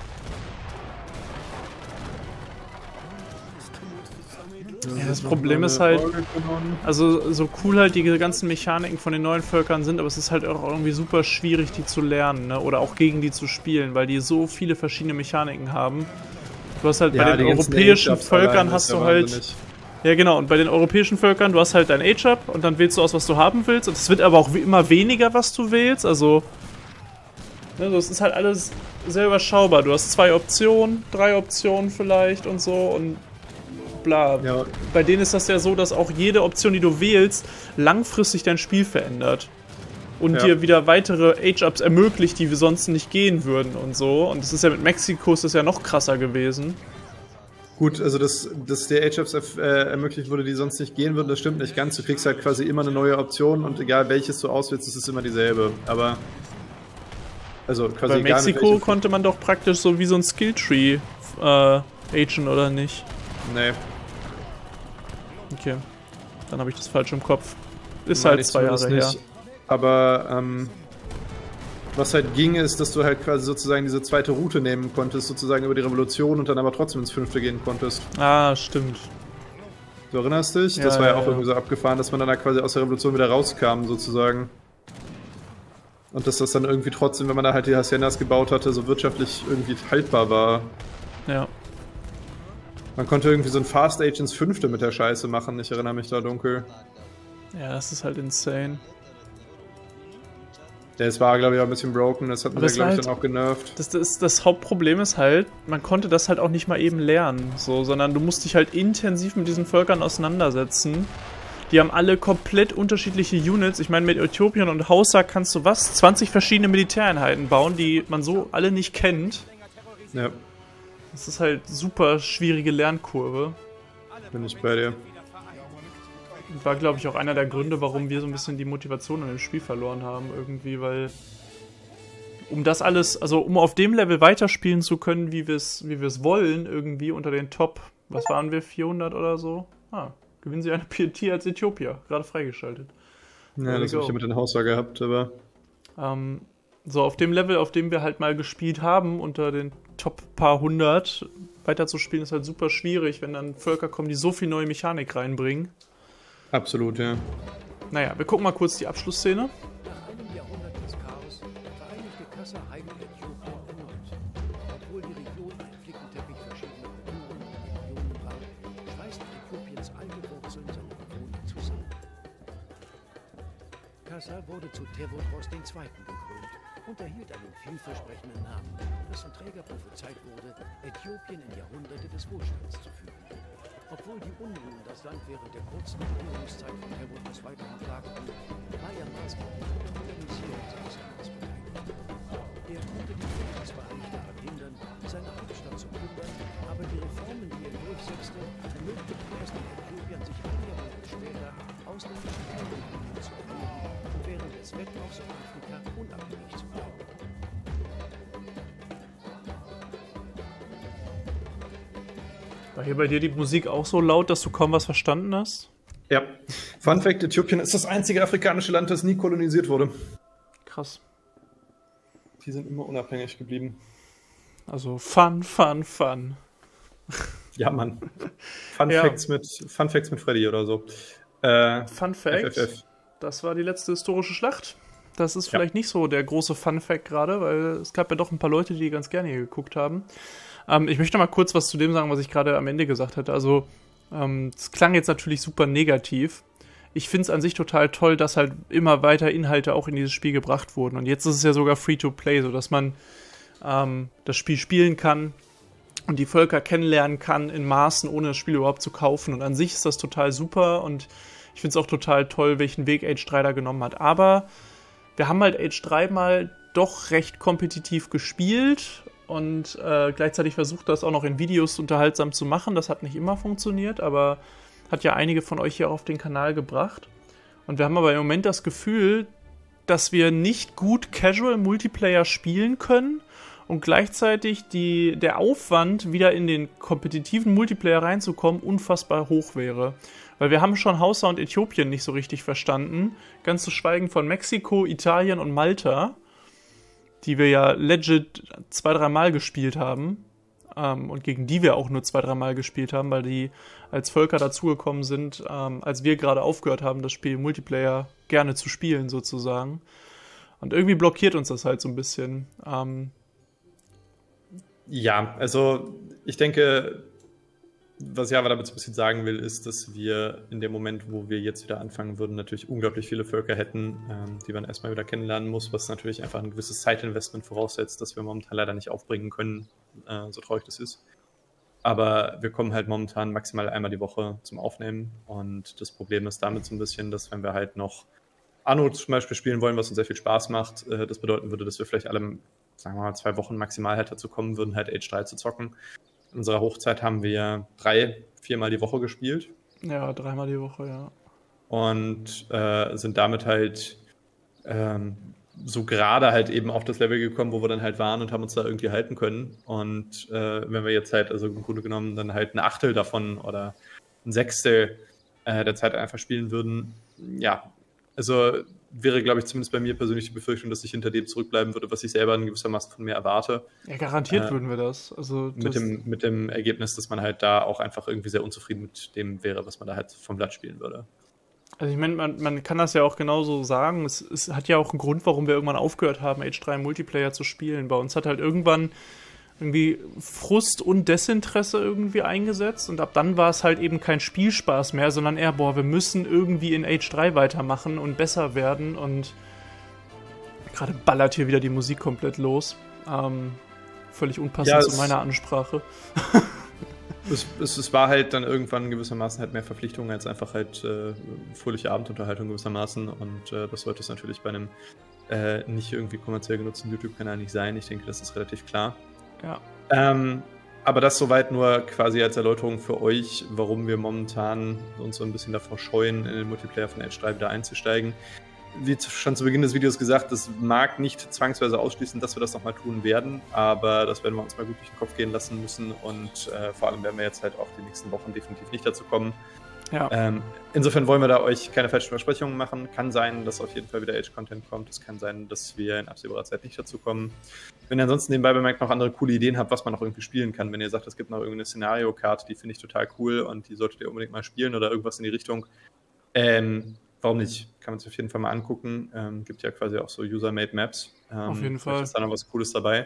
Ja, das Problem ist halt, also so cool halt die ganzen Mechaniken von den neuen Völkern sind, aber es ist halt auch irgendwie super schwierig, die zu lernen, ne? Oder auch gegen die zu spielen, weil die so viele verschiedene Mechaniken haben. Du hast halt ja, bei den europäischen Völkern hast du halt... Wahnsinnig. Ja genau, und bei den europäischen Völkern, du hast halt dein Age-Up und dann wählst du aus, was du haben willst. Und es wird aber auch immer weniger, was du wählst, also... Ne, das ist halt alles sehr überschaubar. Du hast zwei Optionen, drei Optionen vielleicht und so und... Bla. Ja. Bei denen ist das ja so, dass auch jede Option, die du wählst, langfristig dein Spiel verändert. Und ja. dir wieder weitere Age-Ups ermöglicht, die wir sonst nicht gehen würden und so. Und das ist ja mit Mexiko ist das ja noch krasser gewesen. Gut, also dass, dass dir Age-Ups äh, ermöglicht wurde, die sonst nicht gehen würden, das stimmt nicht ganz. Du kriegst halt quasi immer eine neue Option und egal welches du auswählst, ist es immer dieselbe. Aber also quasi bei Mexiko konnte man doch praktisch so wie so ein Skilltree äh, agen, oder nicht? Nee. Okay, dann habe ich das falsch im Kopf. Ist halt zwei Jahre her. Aber ähm, was halt ging, ist, dass du halt quasi sozusagen diese zweite Route nehmen konntest, sozusagen über die Revolution und dann aber trotzdem ins Fünfte gehen konntest. Ah, stimmt. Du erinnerst dich? Ja, das war ja, ja auch ja. irgendwie so abgefahren, dass man dann da quasi aus der Revolution wieder rauskam, sozusagen. Und dass das dann irgendwie trotzdem, wenn man da halt die Haciendas gebaut hatte, so wirtschaftlich irgendwie haltbar war. Ja. Man konnte irgendwie so ein Fast Age ins Fünfte mit der Scheiße machen, ich erinnere mich da dunkel. Ja, das ist halt insane. Ja, es war, glaube ich, auch ein bisschen broken, das hat mich, glaube ich, halt, dann auch genervt. Das, das, das Hauptproblem ist halt, man konnte das halt auch nicht mal eben lernen, so, sondern du musst dich halt intensiv mit diesen Völkern auseinandersetzen. Die haben alle komplett unterschiedliche Units. Ich meine, mit Äthiopien und Hausa kannst du was? zwanzig verschiedene Militäreinheiten bauen, die man so alle nicht kennt. Ja. Das ist halt super schwierige Lernkurve. Bin ich bei dir. War, glaube ich, auch einer der Gründe, warum wir so ein bisschen die Motivation an dem Spiel verloren haben, irgendwie, weil um das alles, also um auf dem Level weiterspielen zu können, wie wir es wie wir es wollen, irgendwie unter den Top, was waren wir, vierhundert oder so? Ah, gewinnen sie eine P T als Äthiopier, gerade freigeschaltet. Ja, das habe ich ja mit den Hauser gehabt, aber... Ähm, so, auf dem Level, auf dem wir halt mal gespielt haben, unter den Top paar hundert, weiterzuspielen, ist halt super schwierig, wenn dann Völker kommen, die so viel neue Mechanik reinbringen. Absolut, ja. Naja, wir gucken mal kurz die Abschlussszene. Nach einem Jahrhundert des Chaos vereinigte Kassa Heimat Äthiopien erneut. Obwohl die Region ein Flickenteppich verschiedener Kulturen und Religionen war, schweißten Äthiopiens alte Wurzeln seine Bewohner zusammen. Kassa wurde zu Tewodros der Zweite gekrönt und erhielt einen vielversprechenden Namen, dessen Träger prophezeit wurde, Äthiopien in Jahrhunderte des Wohlstands zu führen. Obwohl die Unruhen das Land während der kurzen Regierungszeit von Tewodros weiter plagten, war er zu führen und während des Wettlaufs in Afrika unabhängig zu bleiben. War hier bei dir die Musik auch so laut, dass du kaum was verstanden hast? Ja. Fun Fact: Äthiopien ist das einzige afrikanische Land, das nie kolonisiert wurde. Krass. Die sind immer unabhängig geblieben. Also Fun, Fun, Fun. Ja, Mann. Fun, ja. Facts, mit, Fun Facts mit Freddy oder so. Äh, Fun Fact, F F F. Das war die letzte historische Schlacht. Das ist vielleicht ja. nicht so der große Fun Fact gerade, weil es gab ja doch ein paar Leute, die ganz gerne hier geguckt haben. Ähm, ich möchte mal kurz was zu dem sagen, was ich gerade am Ende gesagt hatte. Also, ähm, es klang jetzt natürlich super negativ. Ich finde es an sich total toll, dass halt immer weiter Inhalte auch in dieses Spiel gebracht wurden. Und jetzt ist es ja sogar Free-to-Play, sodass man ähm, das Spiel spielen kann und die Völker kennenlernen kann in Maßen, ohne das Spiel überhaupt zu kaufen. Und an sich ist das total super und ich finde es auch total toll, welchen Weg Age drei da genommen hat. Aber wir haben halt Age drei mal doch recht kompetitiv gespielt und äh, gleichzeitig versucht, das auch noch in Videos unterhaltsam zu machen. Das hat nicht immer funktioniert, aber hat ja einige von euch hier auf den Kanal gebracht. Und wir haben aber im Moment das Gefühl, dass wir nicht gut Casual Multiplayer spielen können und gleichzeitig die, der Aufwand, wieder in den kompetitiven Multiplayer reinzukommen, unfassbar hoch wäre. Weil wir haben schon Hausa und Äthiopien nicht so richtig verstanden, ganz zu schweigen von Mexiko, Italien und Malta, die wir ja legit zwei, dreimal gespielt haben. Ähm, und gegen die wir auch nur zwei, dreimal gespielt haben, weil die als Völker dazugekommen sind, ähm, als wir gerade aufgehört haben, das Spiel Multiplayer gerne zu spielen, sozusagen. Und irgendwie blockiert uns das halt so ein bisschen. Ähm ja, also ich denke, was Java damit so ein bisschen sagen will, ist, dass wir in dem Moment, wo wir jetzt wieder anfangen würden, natürlich unglaublich viele Völker hätten, ähm, die man erstmal wieder kennenlernen muss, was natürlich einfach ein gewisses Zeitinvestment voraussetzt, das wir momentan leider nicht aufbringen können, äh, so traurig das ist. Aber wir kommen halt momentan maximal einmal die Woche zum Aufnehmen und das Problem ist damit so ein bisschen, dass wenn wir halt noch Anno zum Beispiel spielen wollen, was uns sehr viel Spaß macht, äh, das bedeuten würde, dass wir vielleicht alle, sagen wir mal, zwei Wochen maximal halt dazu kommen würden, halt Age drei zu zocken. In unserer Hochzeit haben wir drei, viermal die Woche gespielt. Ja, dreimal die Woche, ja. Und äh, sind damit halt ähm, so gerade halt eben auf das Level gekommen, wo wir dann halt waren und haben uns da irgendwie halten können. Und äh, wenn wir jetzt halt, also im Grunde genommen dann halt ein Achtel davon oder ein Sechstel äh, der Zeit einfach spielen würden, ja, also wäre, glaube ich, zumindest bei mir persönlich die Befürchtung, dass ich hinter dem zurückbleiben würde, was ich selber in gewissermaßen von mir erwarte. Ja, garantiert äh, würden wir das. Also das mit, dem, mit dem Ergebnis, dass man halt da auch einfach irgendwie sehr unzufrieden mit dem wäre, was man da halt vom Blatt spielen würde. Also ich meine, man, man kann das ja auch genauso sagen. Es, es hat ja auch einen Grund, warum wir irgendwann aufgehört haben, Age drei Multiplayer zu spielen. Bei uns hat halt irgendwann irgendwie Frust und Desinteresse irgendwie eingesetzt und ab dann war es halt eben kein Spielspaß mehr, sondern eher, boah, wir müssen irgendwie in Age drei weitermachen und besser werden und gerade ballert hier wieder die Musik komplett los. Ähm, völlig unpassend ja, zu meiner Ansprache. Es, es, es war halt dann irgendwann gewissermaßen halt mehr Verpflichtung als einfach halt äh, fröhliche Abendunterhaltung gewissermaßen und äh, das sollte es natürlich bei einem äh, nicht irgendwie kommerziell genutzten YouTube-Kanal nicht sein. Ich denke, das ist relativ klar. Ja. Ähm, aber das soweit nur quasi als Erläuterung für euch, warum wir momentan uns so ein bisschen davor scheuen, in den Multiplayer von Age drei wieder einzusteigen. Wie schon zu Beginn des Videos gesagt, das mag nicht zwangsweise ausschließen, dass wir das nochmal tun werden, aber das werden wir uns mal gut durch den Kopf gehen lassen müssen und äh, vor allem werden wir jetzt halt auch die nächsten Wochen definitiv nicht dazu kommen. Ja. Ähm, insofern wollen wir da euch keine falschen Versprechungen machen. Kann sein, dass auf jeden Fall wieder Age-Content kommt. Es kann sein, dass wir in absehbarer Zeit nicht dazu kommen. Wenn ihr ansonsten nebenbei bemerkt noch andere coole Ideen habt, was man noch irgendwie spielen kann, wenn ihr sagt, es gibt noch irgendeine Szenario-Karte, die finde ich total cool und die solltet ihr unbedingt mal spielen oder irgendwas in die Richtung, ähm, warum nicht? Kann man sich auf jeden Fall mal angucken. Ähm, gibt ja quasi auch so User-Made Maps. Ähm, auf jeden Fall. Vielleicht ist da noch was Cooles dabei.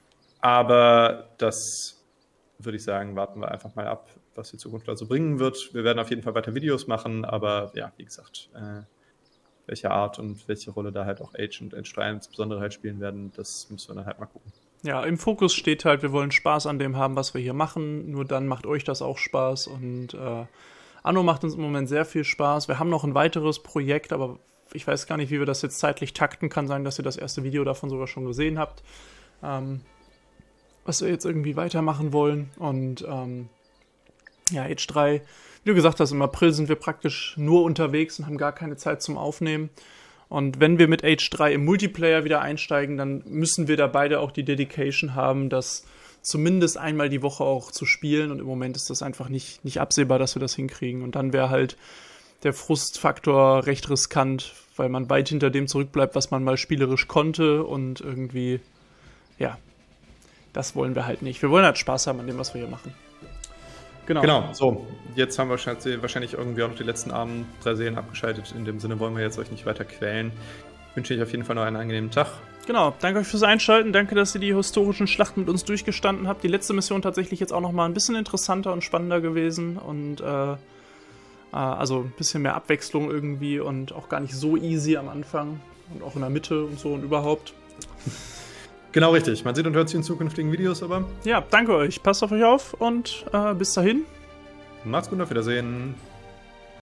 Aber das würde ich sagen, warten wir einfach mal ab, was die Zukunft also bringen wird. Wir werden auf jeden Fall weiter Videos machen, aber ja, wie gesagt, äh, welche Art und welche Rolle da halt auch Age und Age drei insbesondere halt spielen werden, das müssen wir dann halt mal gucken. Ja, im Fokus steht halt, wir wollen Spaß an dem haben, was wir hier machen. Nur dann macht euch das auch Spaß und äh, Anno macht uns im Moment sehr viel Spaß. Wir haben noch ein weiteres Projekt, aber ich weiß gar nicht, wie wir das jetzt zeitlich takten. Kann sein, dass ihr das erste Video davon sogar schon gesehen habt, ähm, was wir jetzt irgendwie weitermachen wollen. Und ähm, ja, Age drei wie du gesagt hast, im April sind wir praktisch nur unterwegs und haben gar keine Zeit zum Aufnehmen. Und wenn wir mit Age drei im Multiplayer wieder einsteigen, dann müssen wir da beide auch die Dedication haben, das zumindest einmal die Woche auch zu spielen. Und im Moment ist das einfach nicht, nicht absehbar, dass wir das hinkriegen. Und dann wäre halt der Frustfaktor recht riskant, weil man weit hinter dem zurückbleibt, was man mal spielerisch konnte. Und irgendwie, ja, das wollen wir halt nicht. Wir wollen halt Spaß haben an dem, was wir hier machen. Genau. Genau, so, jetzt haben wir wahrscheinlich irgendwie auch noch die letzten Abend drei Serien abgeschaltet. In dem Sinne wollen wir jetzt euch nicht weiter quälen. Ich wünsche euch auf jeden Fall noch einen angenehmen Tag. Genau, danke euch fürs Einschalten. Danke, dass ihr die historischen Schlachten mit uns durchgestanden habt. Die letzte Mission tatsächlich jetzt auch noch mal ein bisschen interessanter und spannender gewesen. Und äh, also ein bisschen mehr Abwechslung irgendwie und auch gar nicht so easy am Anfang. Und auch in der Mitte und so und überhaupt. Genau richtig. Man sieht und hört sich in zukünftigen Videos, aber... Ja, danke euch. Passt auf euch auf und äh, bis dahin. Macht's gut, auf Wiedersehen.